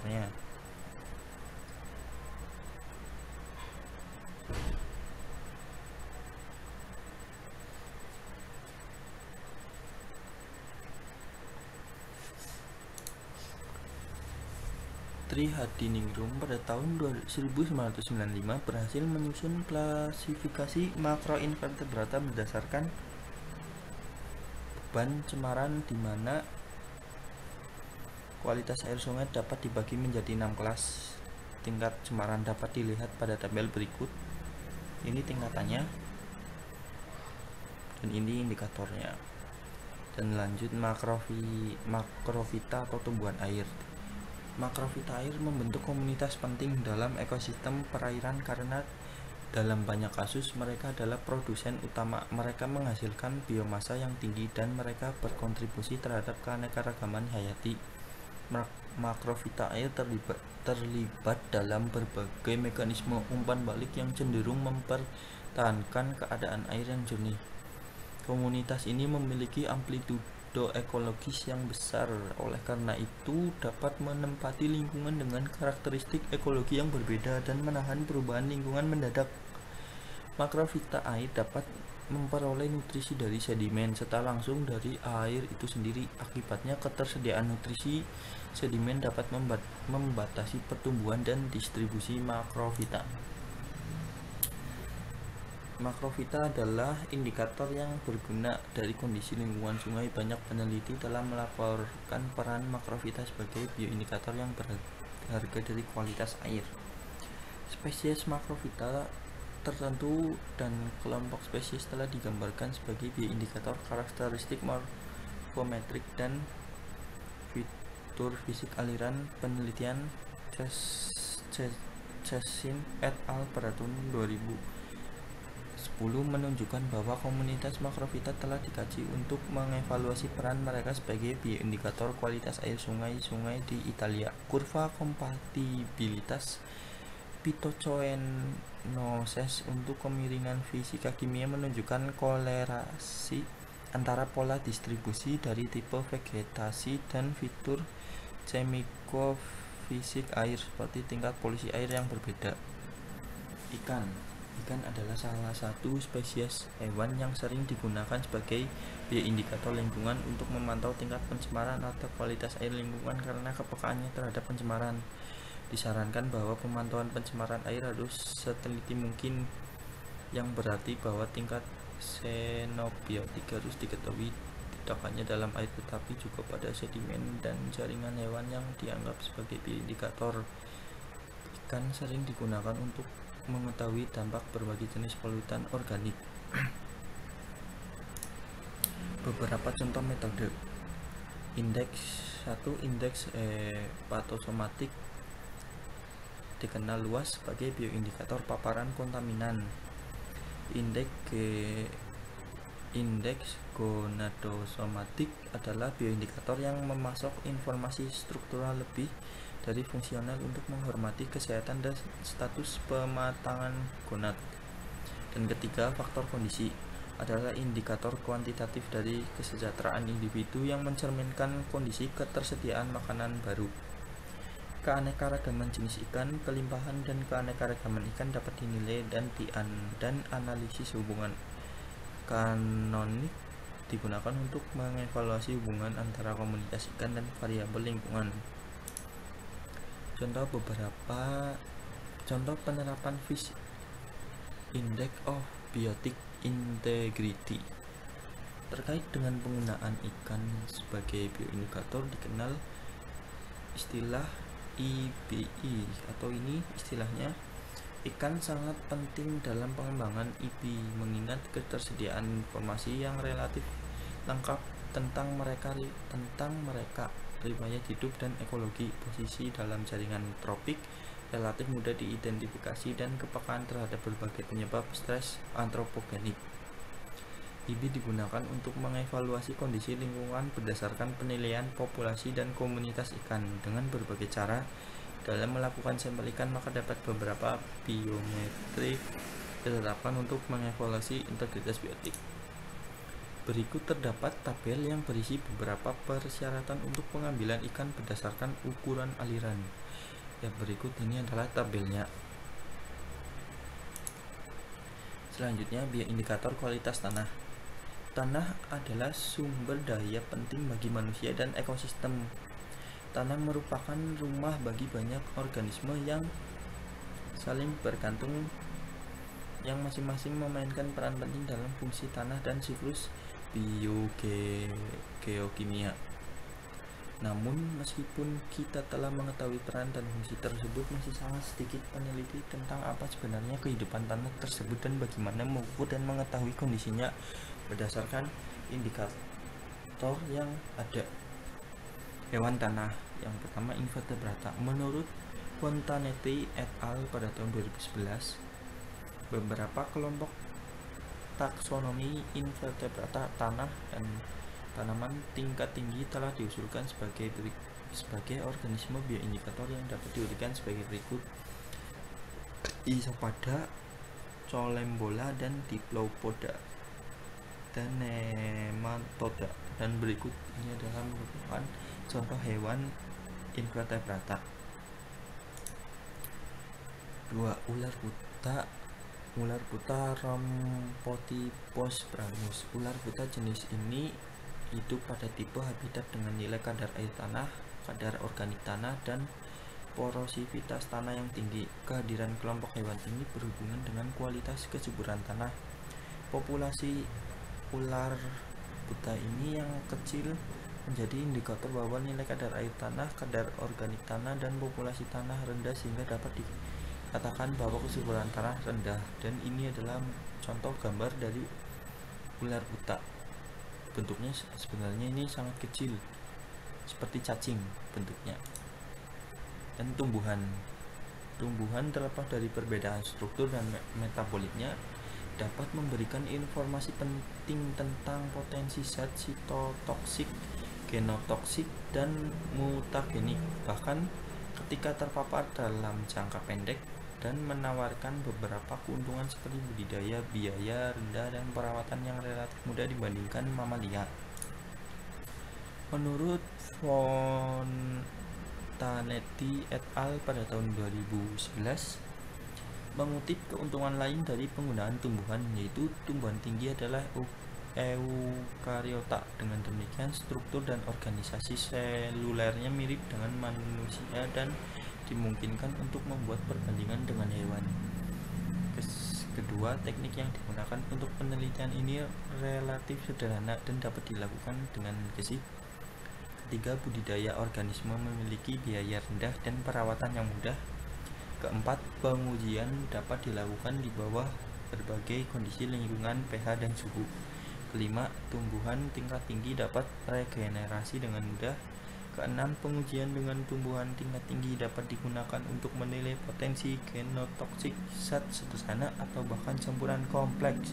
3 Hadiningrum pada tahun 1995 berhasil menyusun klasifikasi makroinvertebrata berdasarkan beban cemaran, di mana kualitas air sungai dapat dibagi menjadi 6 kelas. Tingkat cemaran dapat dilihat pada tabel berikut. Ini tingkatannya dan ini indikatornya. Dan lanjut makrofita atau tumbuhan air. Makrofita air membentuk komunitas penting dalam ekosistem perairan karena dalam banyak kasus mereka adalah produsen utama. Mereka menghasilkan biomasa yang tinggi dan mereka berkontribusi terhadap keanekaragaman hayati. Makrofita air terlibat dalam berbagai mekanisme umpan balik yang cenderung mempertahankan keadaan air yang jernih. Komunitas ini memiliki amplitude ekologis yang besar, oleh karena itu dapat menempati lingkungan dengan karakteristik ekologi yang berbeda dan menahan perubahan lingkungan mendadak. Makrofita air dapat memperoleh nutrisi dari sedimen serta langsung dari air itu sendiri. Akibatnya ketersediaan nutrisi sedimen dapat membatasi pertumbuhan dan distribusi makrofita. Makrofita adalah indikator yang berguna dari kondisi lingkungan sungai. Banyak peneliti telah melaporkan peran makrofita sebagai bioindikator yang berharga dari kualitas air. Spesies makrofita tertentu dan kelompok spesies telah digambarkan sebagai bioindikator karakteristik morfometrik dan fitur fisik aliran. Penelitian Chessin et al. Pada tahun 2010 menunjukkan bahwa komunitas makrofita telah dikaji untuk mengevaluasi peran mereka sebagai bioindikator kualitas air sungai-sungai di Italia. Kurva kompatibilitas phytocoenosis untuk kemiringan fisika kimia menunjukkan kolerasi antara pola distribusi dari tipe vegetasi dan fitur chemico-fisik air seperti tingkat polusi air yang berbeda. Ikan adalah salah satu spesies hewan yang sering digunakan sebagai bioindikator lingkungan untuk memantau tingkat pencemaran atau kualitas air lingkungan karena kepekaannya terhadap pencemaran. Disarankan bahwa pemantauan pencemaran air harus seteliti mungkin yang berarti bahwa tingkat xenobiotik harus diketahui tidak hanya dalam air tetapi juga pada sedimen dan jaringan hewan yang dianggap sebagai bioindikator. Ikan sering digunakan untuk mengetahui dampak berbagai jenis polutan organik. Beberapa contoh metode. Indeks 1. Indeks hepatosomatik dikenal luas sebagai bioindikator paparan kontaminan. Indeks gonadosomatik adalah bioindikator yang memasok informasi struktural lebih dari fungsional untuk menghormati kesehatan dan status pematangan gonad. Dan ketiga, faktor kondisi adalah indikator kuantitatif dari kesejahteraan individu yang mencerminkan kondisi ketersediaan makanan baru. Keanekaragaman jenis ikan, kelimpahan dan keanekaragaman ikan dapat dinilai dan analisis hubungan. Kanonik digunakan untuk mengevaluasi hubungan antara komunitas ikan dan variabel lingkungan. Contoh penerapan Fish Index of Biotic Integrity. Terkait dengan penggunaan ikan sebagai bioindikator dikenal istilah IBI atau ini istilahnya ikan sangat penting dalam pengembangan IBI mengingat ketersediaan informasi yang relatif lengkap tentang mereka, riwayat hidup dan ekologi, posisi dalam jaringan tropik, relatif mudah diidentifikasi dan kepekaan terhadap berbagai penyebab stres antropogenik. IBI digunakan untuk mengevaluasi kondisi lingkungan berdasarkan penilaian populasi dan komunitas ikan dengan berbagai cara. Dalam melakukan sampel ikan maka dapat beberapa biometrik ditetapkan untuk mengevaluasi integritas biotik. Berikut terdapat tabel yang berisi beberapa persyaratan untuk pengambilan ikan berdasarkan ukuran aliran. Yang berikut ini adalah tabelnya. Selanjutnya, bioindikator kualitas tanah. Tanah adalah sumber daya penting bagi manusia dan ekosistem. Tanah merupakan rumah bagi banyak organisme yang saling bergantung, yang masing-masing memainkan peran penting dalam fungsi tanah dan siklus geokimia. Namun, meskipun kita telah mengetahui peran dan fungsi tersebut, masih sangat sedikit peneliti tentang apa sebenarnya kehidupan tanah tersebut dan bagaimana mengukur dan mengetahui kondisinya berdasarkan indikator yang ada. Hewan tanah. Yang pertama, invertebrata. Menurut Fontanetti et al. Pada tahun 2011, beberapa kelompok taksonomi invertebrata tanah dan tanaman tingkat tinggi telah diusulkan sebagai organisme bioindikator yang dapat diuraikan sebagai berikut: Isopoda, Colembola, dan Diplopoda, dan Nematoda. Dan berikut ini adalah merupakan contoh hewan invertebrata. 2. Ular buta Rhamphothippus branus. Ular buta jenis ini hidup pada tipe habitat dengan nilai kadar air tanah, kadar organik tanah, dan porosivitas tanah yang tinggi. Kehadiran kelompok hewan ini berhubungan dengan kualitas kesuburan tanah. Populasi ular buta ini yang kecil menjadi indikator bahwa nilai kadar air tanah, kadar organik tanah, dan populasi tanah rendah sehingga dapat dikatakan bahwa kesuburan tanah rendah. Dan ini adalah contoh gambar dari ular buta. Bentuknya sebenarnya ini sangat kecil, seperti cacing bentuknya. Dan tumbuhan terlepas dari perbedaan struktur dan metaboliknya dapat memberikan informasi penting tentang potensi zat sitotoksik, genotoksik, dan mutagenik, bahkan ketika terpapar dalam jangka pendek, dan menawarkan beberapa keuntungan seperti budidaya, biaya rendah, dan perawatan yang relatif mudah dibandingkan mamalia. Menurut Fontanetti et al. Pada tahun 2011, mengutip keuntungan lain dari penggunaan tumbuhan, yaitu tumbuhan tinggi adalah eukariota. Dengan demikian, struktur dan organisasi selulernya mirip dengan manusia dan dimungkinkan untuk membuat perbandingan dengan hewan. Kedua, kedua, teknik yang digunakan untuk penelitian ini relatif sederhana dan dapat dilakukan dengan gesit. Ketiga, budidaya organisme memiliki biaya rendah dan perawatan yang mudah. Keempat, pengujian dapat dilakukan di bawah berbagai kondisi lingkungan, pH, dan suhu. Kelima, tumbuhan tingkat tinggi dapat regenerasi dengan mudah. Keenam, pengujian dengan tumbuhan tingkat tinggi dapat digunakan untuk menilai potensi genotoksik zat sederhana atau bahkan campuran kompleks.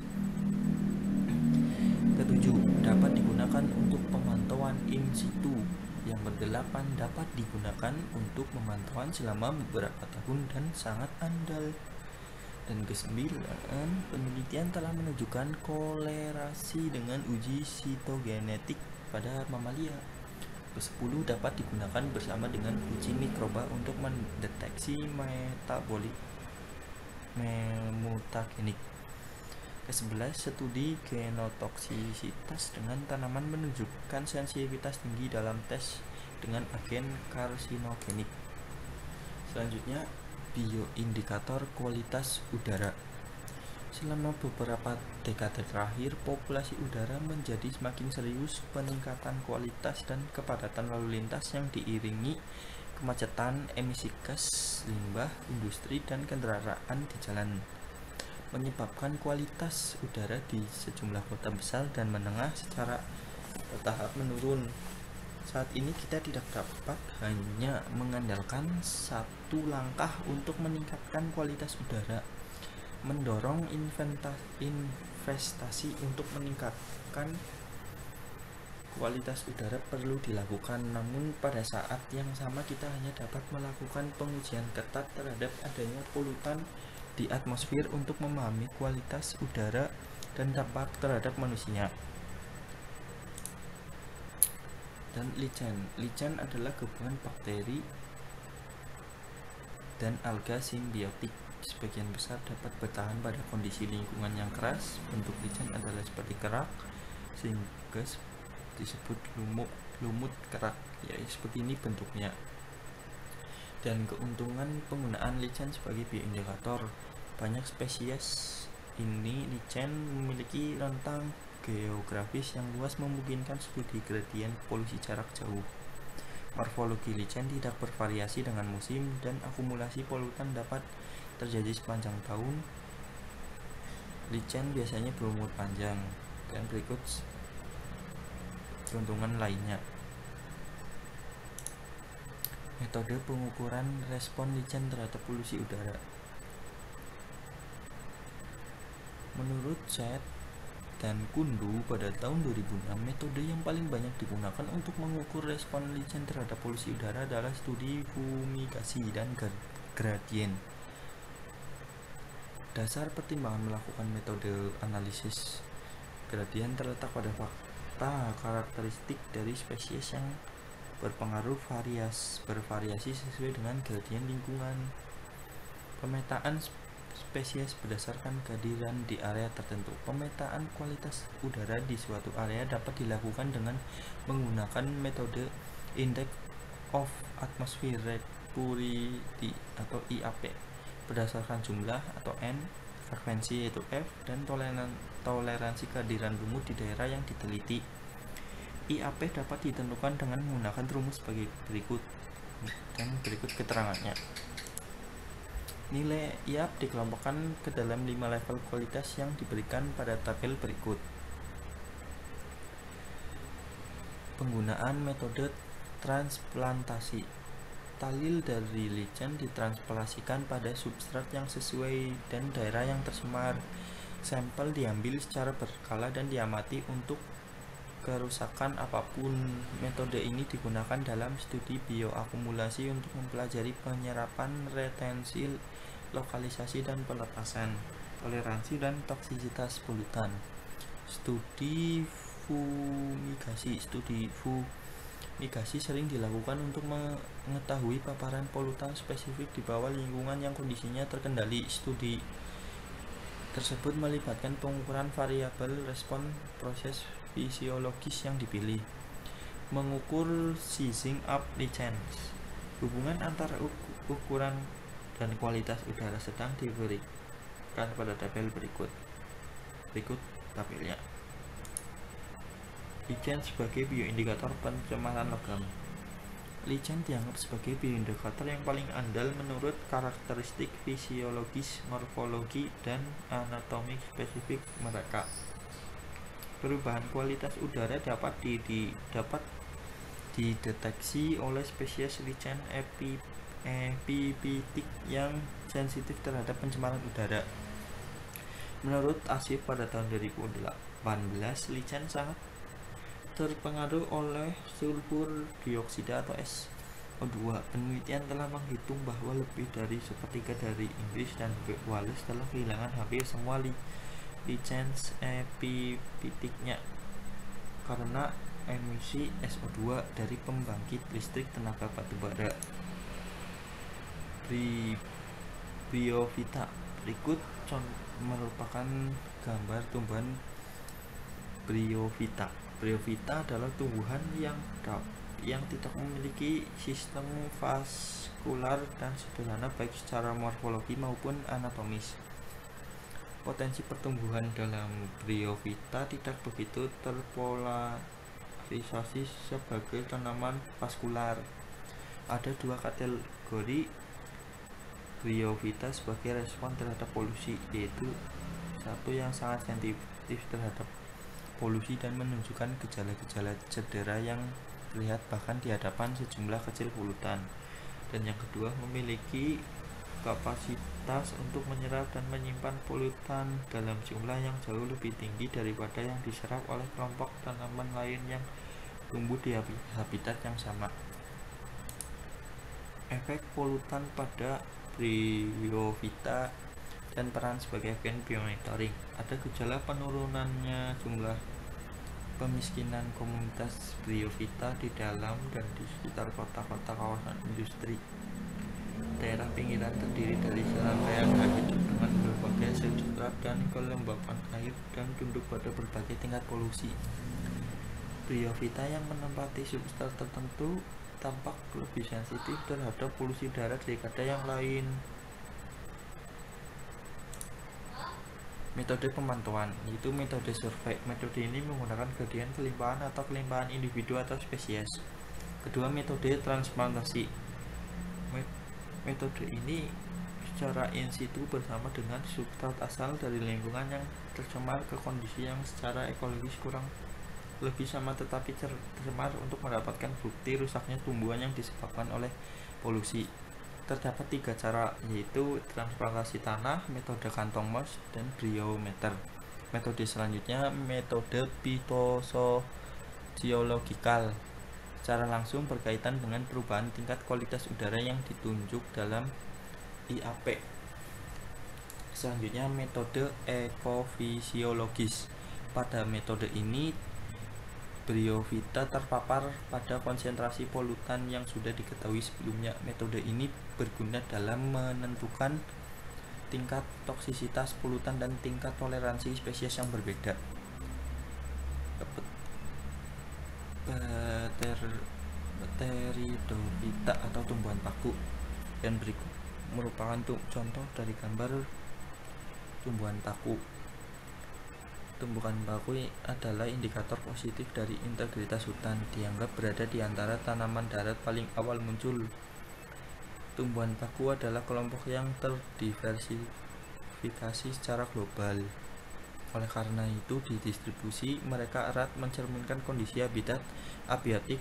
Ketujuh, dapat digunakan untuk pemantauan in situ. Yang kedelapan, dapat digunakan untuk pemantauan selama beberapa tahun dan sangat andal. Dan kesembilan, penelitian telah menunjukkan kolerasi dengan uji sitogenetik pada mamalia. Ke-10, dapat digunakan bersama dengan uji mikroba untuk mendeteksi metabolik mutagenik. Ke-11, studi genotoksisitas dengan tanaman menunjukkan sensitivitas tinggi dalam tes dengan agen karsinogenik. Selanjutnya, bioindikator kualitas udara. Selama beberapa dekade terakhir, populasi udara menjadi semakin serius. Peningkatan kualitas dan kepadatan lalu lintas yang diiringi kemacetan, emisi gas, limbah, industri, dan kendaraan di jalan menyebabkan kualitas udara di sejumlah kota besar dan menengah secara bertahap menurun. Saat ini kita tidak dapat hanya mengandalkan satu langkah untuk meningkatkan kualitas udara. Mendorong investasi untuk meningkatkan kualitas udara perlu dilakukan, namun pada saat yang sama kita hanya dapat melakukan pengujian ketat terhadap adanya polutan di atmosfer untuk memahami kualitas udara dan dampak terhadap manusia. Dan lichen adalah gabungan bakteri dan alga simbiotik. Sebagian besar dapat bertahan pada kondisi lingkungan yang keras. Bentuk lichen adalah seperti kerak, sehingga disebut lumut kerak. Ya, seperti ini bentuknya. Dan keuntungan penggunaan lichen sebagai bioindikator. Banyak spesies ini lichen memiliki rentang geografis yang luas, memungkinkan studi gradien polusi jarak jauh. Morfologi lichen tidak bervariasi dengan musim, dan akumulasi polutan dapat terjadi sepanjang tahun. Lichen biasanya berumur panjang. Dan berikut keuntungan lainnya. Metode pengukuran respon lichen terhadap polusi udara. Menurut Chet dan Kundu pada tahun 2006, metode yang paling banyak digunakan untuk mengukur respon lichen terhadap polusi udara adalah studi fumigasi dan gradien. Dasar pertimbangan melakukan metode analisis gradien terletak pada fakta karakteristik dari spesies yang berpengaruh bervariasi sesuai dengan gradien lingkungan. Pemetaan spesies berdasarkan kehadiran di area tertentu. Pemetaan kualitas udara di suatu area dapat dilakukan dengan menggunakan metode Index of Atmospheric Purity atau IAP berdasarkan jumlah atau N, frekuensi yaitu F, dan toleransi kehadiran lumut di daerah yang diteliti. IAP dapat ditentukan dengan menggunakan rumus sebagai berikut, dan berikut keterangannya. Nilai IAP dikelompokkan ke dalam 5 level kualitas yang diberikan pada tabel berikut. Penggunaan metode transplantasi. Talil dari lichen ditransplantasikan pada substrat yang sesuai dan daerah yang tercemar. Sampel diambil secara berkala dan diamati untuk kerusakan apapun. Metode ini digunakan dalam studi bioakumulasi untuk mempelajari penyerapan, retensi, lokalisasi dan pelepasan, toleransi dan toksisitas polutan. Studi fumigasi. Studi fumigasi sering dilakukan untuk mengetahui paparan polutan spesifik di bawah lingkungan yang kondisinya terkendali. Studi tersebut melibatkan pengukuran variabel respon proses fisiologis yang dipilih. Mengukur sizing up lichens. Hubungan antara ukuran dan kualitas udara sedang diberi. digambarkan pada tabel berikut. Berikut tabelnya. Lichen sebagai bioindikator pencemaran logam. Lichen dianggap sebagai bioindikator yang paling andal menurut karakteristik fisiologis, morfologi, dan anatomi spesifik mereka. Perubahan kualitas udara dapat dideteksi oleh spesies lichen epipitik yang sensitif terhadap pencemaran udara. Menurut Asif pada tahun 2018, lichen sangat terpengaruh oleh sulfur dioksida atau SO2. Penelitian telah menghitung bahwa lebih dari sepertiga dari Inggris dan Wales telah kehilangan hampir semua lichen epipitiknya karena emisi SO2 dari pembangkit listrik tenaga batubara. Bryophyta. Berikut merupakan gambar tumbuhan Bryophyta. Bryophyta adalah tumbuhan yang tidak memiliki sistem vaskular dan sederhana baik secara morfologi maupun anatomis. Potensi pertumbuhan dalam Bryophyta tidak begitu terpolarisasi sebagai tanaman vaskular. Ada dua kategori Bryophyta sebagai respon terhadap polusi, yaitu satu yang sangat sensitif terhadap polusi dan menunjukkan gejala-gejala cedera yang terlihat bahkan di hadapan sejumlah kecil polutan, dan yang kedua memiliki kapasitas untuk menyerap dan menyimpan polutan dalam jumlah yang jauh lebih tinggi daripada yang diserap oleh kelompok tanaman lain yang tumbuh di habitat yang sama. Efek polutan pada Bryophyta dan peran sebagai agen biomonitoring. Ada gejala penurunannya jumlah pemiskinan komunitas Bryophyta di dalam dan di sekitar kota-kota kawasan industri. Daerah pinggiran terdiri dari serangkaian hidup dengan berbagai substrat dan kelembapan air dan tunduk pada berbagai tingkat polusi. Bryophyta yang menempati substrat tertentu tampak lebih sensitif terhadap polusi udara daripada yang lain. Metode pemantauan yaitu metode survei. Metode ini menggunakan gradien kelimpahan atau kelimpahan individu atau spesies. Kedua, metode transplantasi. Metode ini secara in situ bersama dengan substrat asal dari lingkungan yang tercemar ke kondisi yang secara ekologis kurang lebih sama tetapi tercemar untuk mendapatkan bukti rusaknya tumbuhan yang disebabkan oleh polusi. Terdapat tiga cara, yaitu transplantasi tanah, metode kantong mos, dan biometer. Metode selanjutnya metode fitososiologikal. Secara langsung berkaitan dengan perubahan tingkat kualitas udara yang ditunjuk dalam IAP. Selanjutnya metode ekofisiologis. Pada metode ini Bryophyta terpapar pada konsentrasi polutan yang sudah diketahui sebelumnya. Metode ini berguna dalam menentukan tingkat toksisitas polutan dan tingkat toleransi spesies yang berbeda. Pteridophyta atau tumbuhan paku, dan berikut merupakan contoh dari gambar tumbuhan paku. Tumbuhan paku adalah indikator positif dari integritas hutan, dianggap berada di antara tanaman darat paling awal muncul. Tumbuhan paku adalah kelompok yang terdiversifikasi secara global. Oleh karena itu, di distribusi mereka erat mencerminkan kondisi habitat abiotik,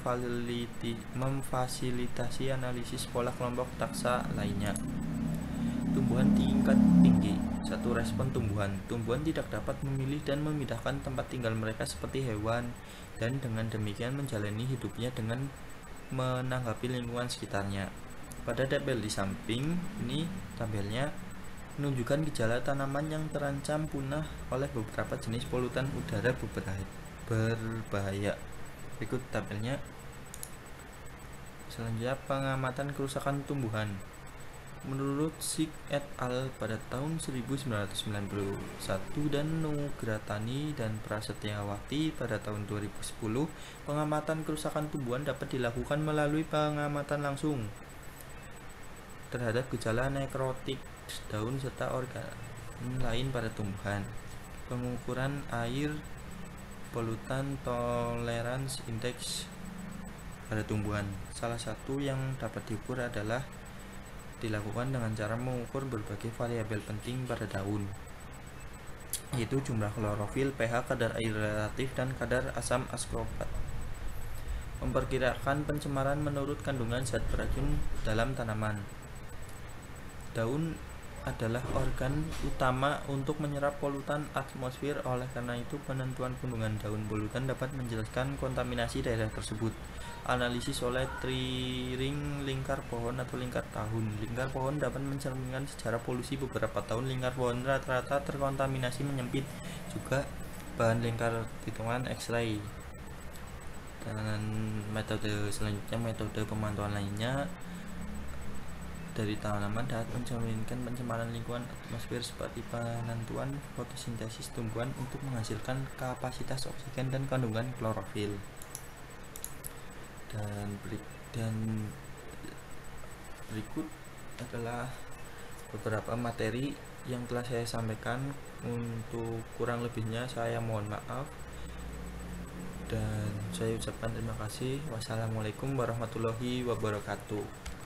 memfasilitasi analisis pola kelompok taksa lainnya. Tumbuhan tingkat tinggi. Satu, respon tumbuhan. Tumbuhan tidak dapat memilih dan memindahkan tempat tinggal mereka seperti hewan, dan dengan demikian menjalani hidupnya dengan menanggapi lingkungan sekitarnya. Pada tabel di samping ini, tabelnya menunjukkan gejala tanaman yang terancam punah oleh beberapa jenis polutan udara berbahaya. Berikut tabelnya. Selanjutnya, pengamatan kerusakan tumbuhan. Menurut Sik et al. Pada tahun 1991 dan Nugratani dan Prasetyawati pada tahun 2010, pengamatan kerusakan tumbuhan dapat dilakukan melalui pengamatan langsung terhadap gejala nekrotik daun serta lain pada tumbuhan. Pengukuran air pollutant tolerance index pada tumbuhan. Salah satu yang dapat diukur adalah dilakukan dengan cara mengukur berbagai variabel penting pada daun, yaitu jumlah klorofil, pH, kadar air relatif, dan kadar asam askorbat. Memperkirakan pencemaran menurut kandungan zat beracun dalam tanaman. Daun adalah organ utama untuk menyerap polutan atmosfer. Oleh karena itu, penentuan kandungan daun polutan dapat menjelaskan kontaminasi daerah tersebut. Analisis oleh triring lingkar pohon atau lingkar tahun. Lingkar pohon dapat mencerminkan sejarah polusi beberapa tahun. Lingkar pohon rata-rata terkontaminasi menyempit. Juga bahan lingkar hitungan X-ray. Dan metode selanjutnya, metode pemantauan lainnya dari tanaman dapat mencerminkan pencemaran lingkungan atmosfer seperti penentuan fotosintesis tumbuhan untuk menghasilkan kapasitas oksigen dan kandungan klorofil. Dan berikut adalah beberapa materi yang telah saya sampaikan. Untuk kurang lebihnya saya mohon maaf dan saya ucapkan terima kasih. Wassalamualaikum warahmatullahi wabarakatuh.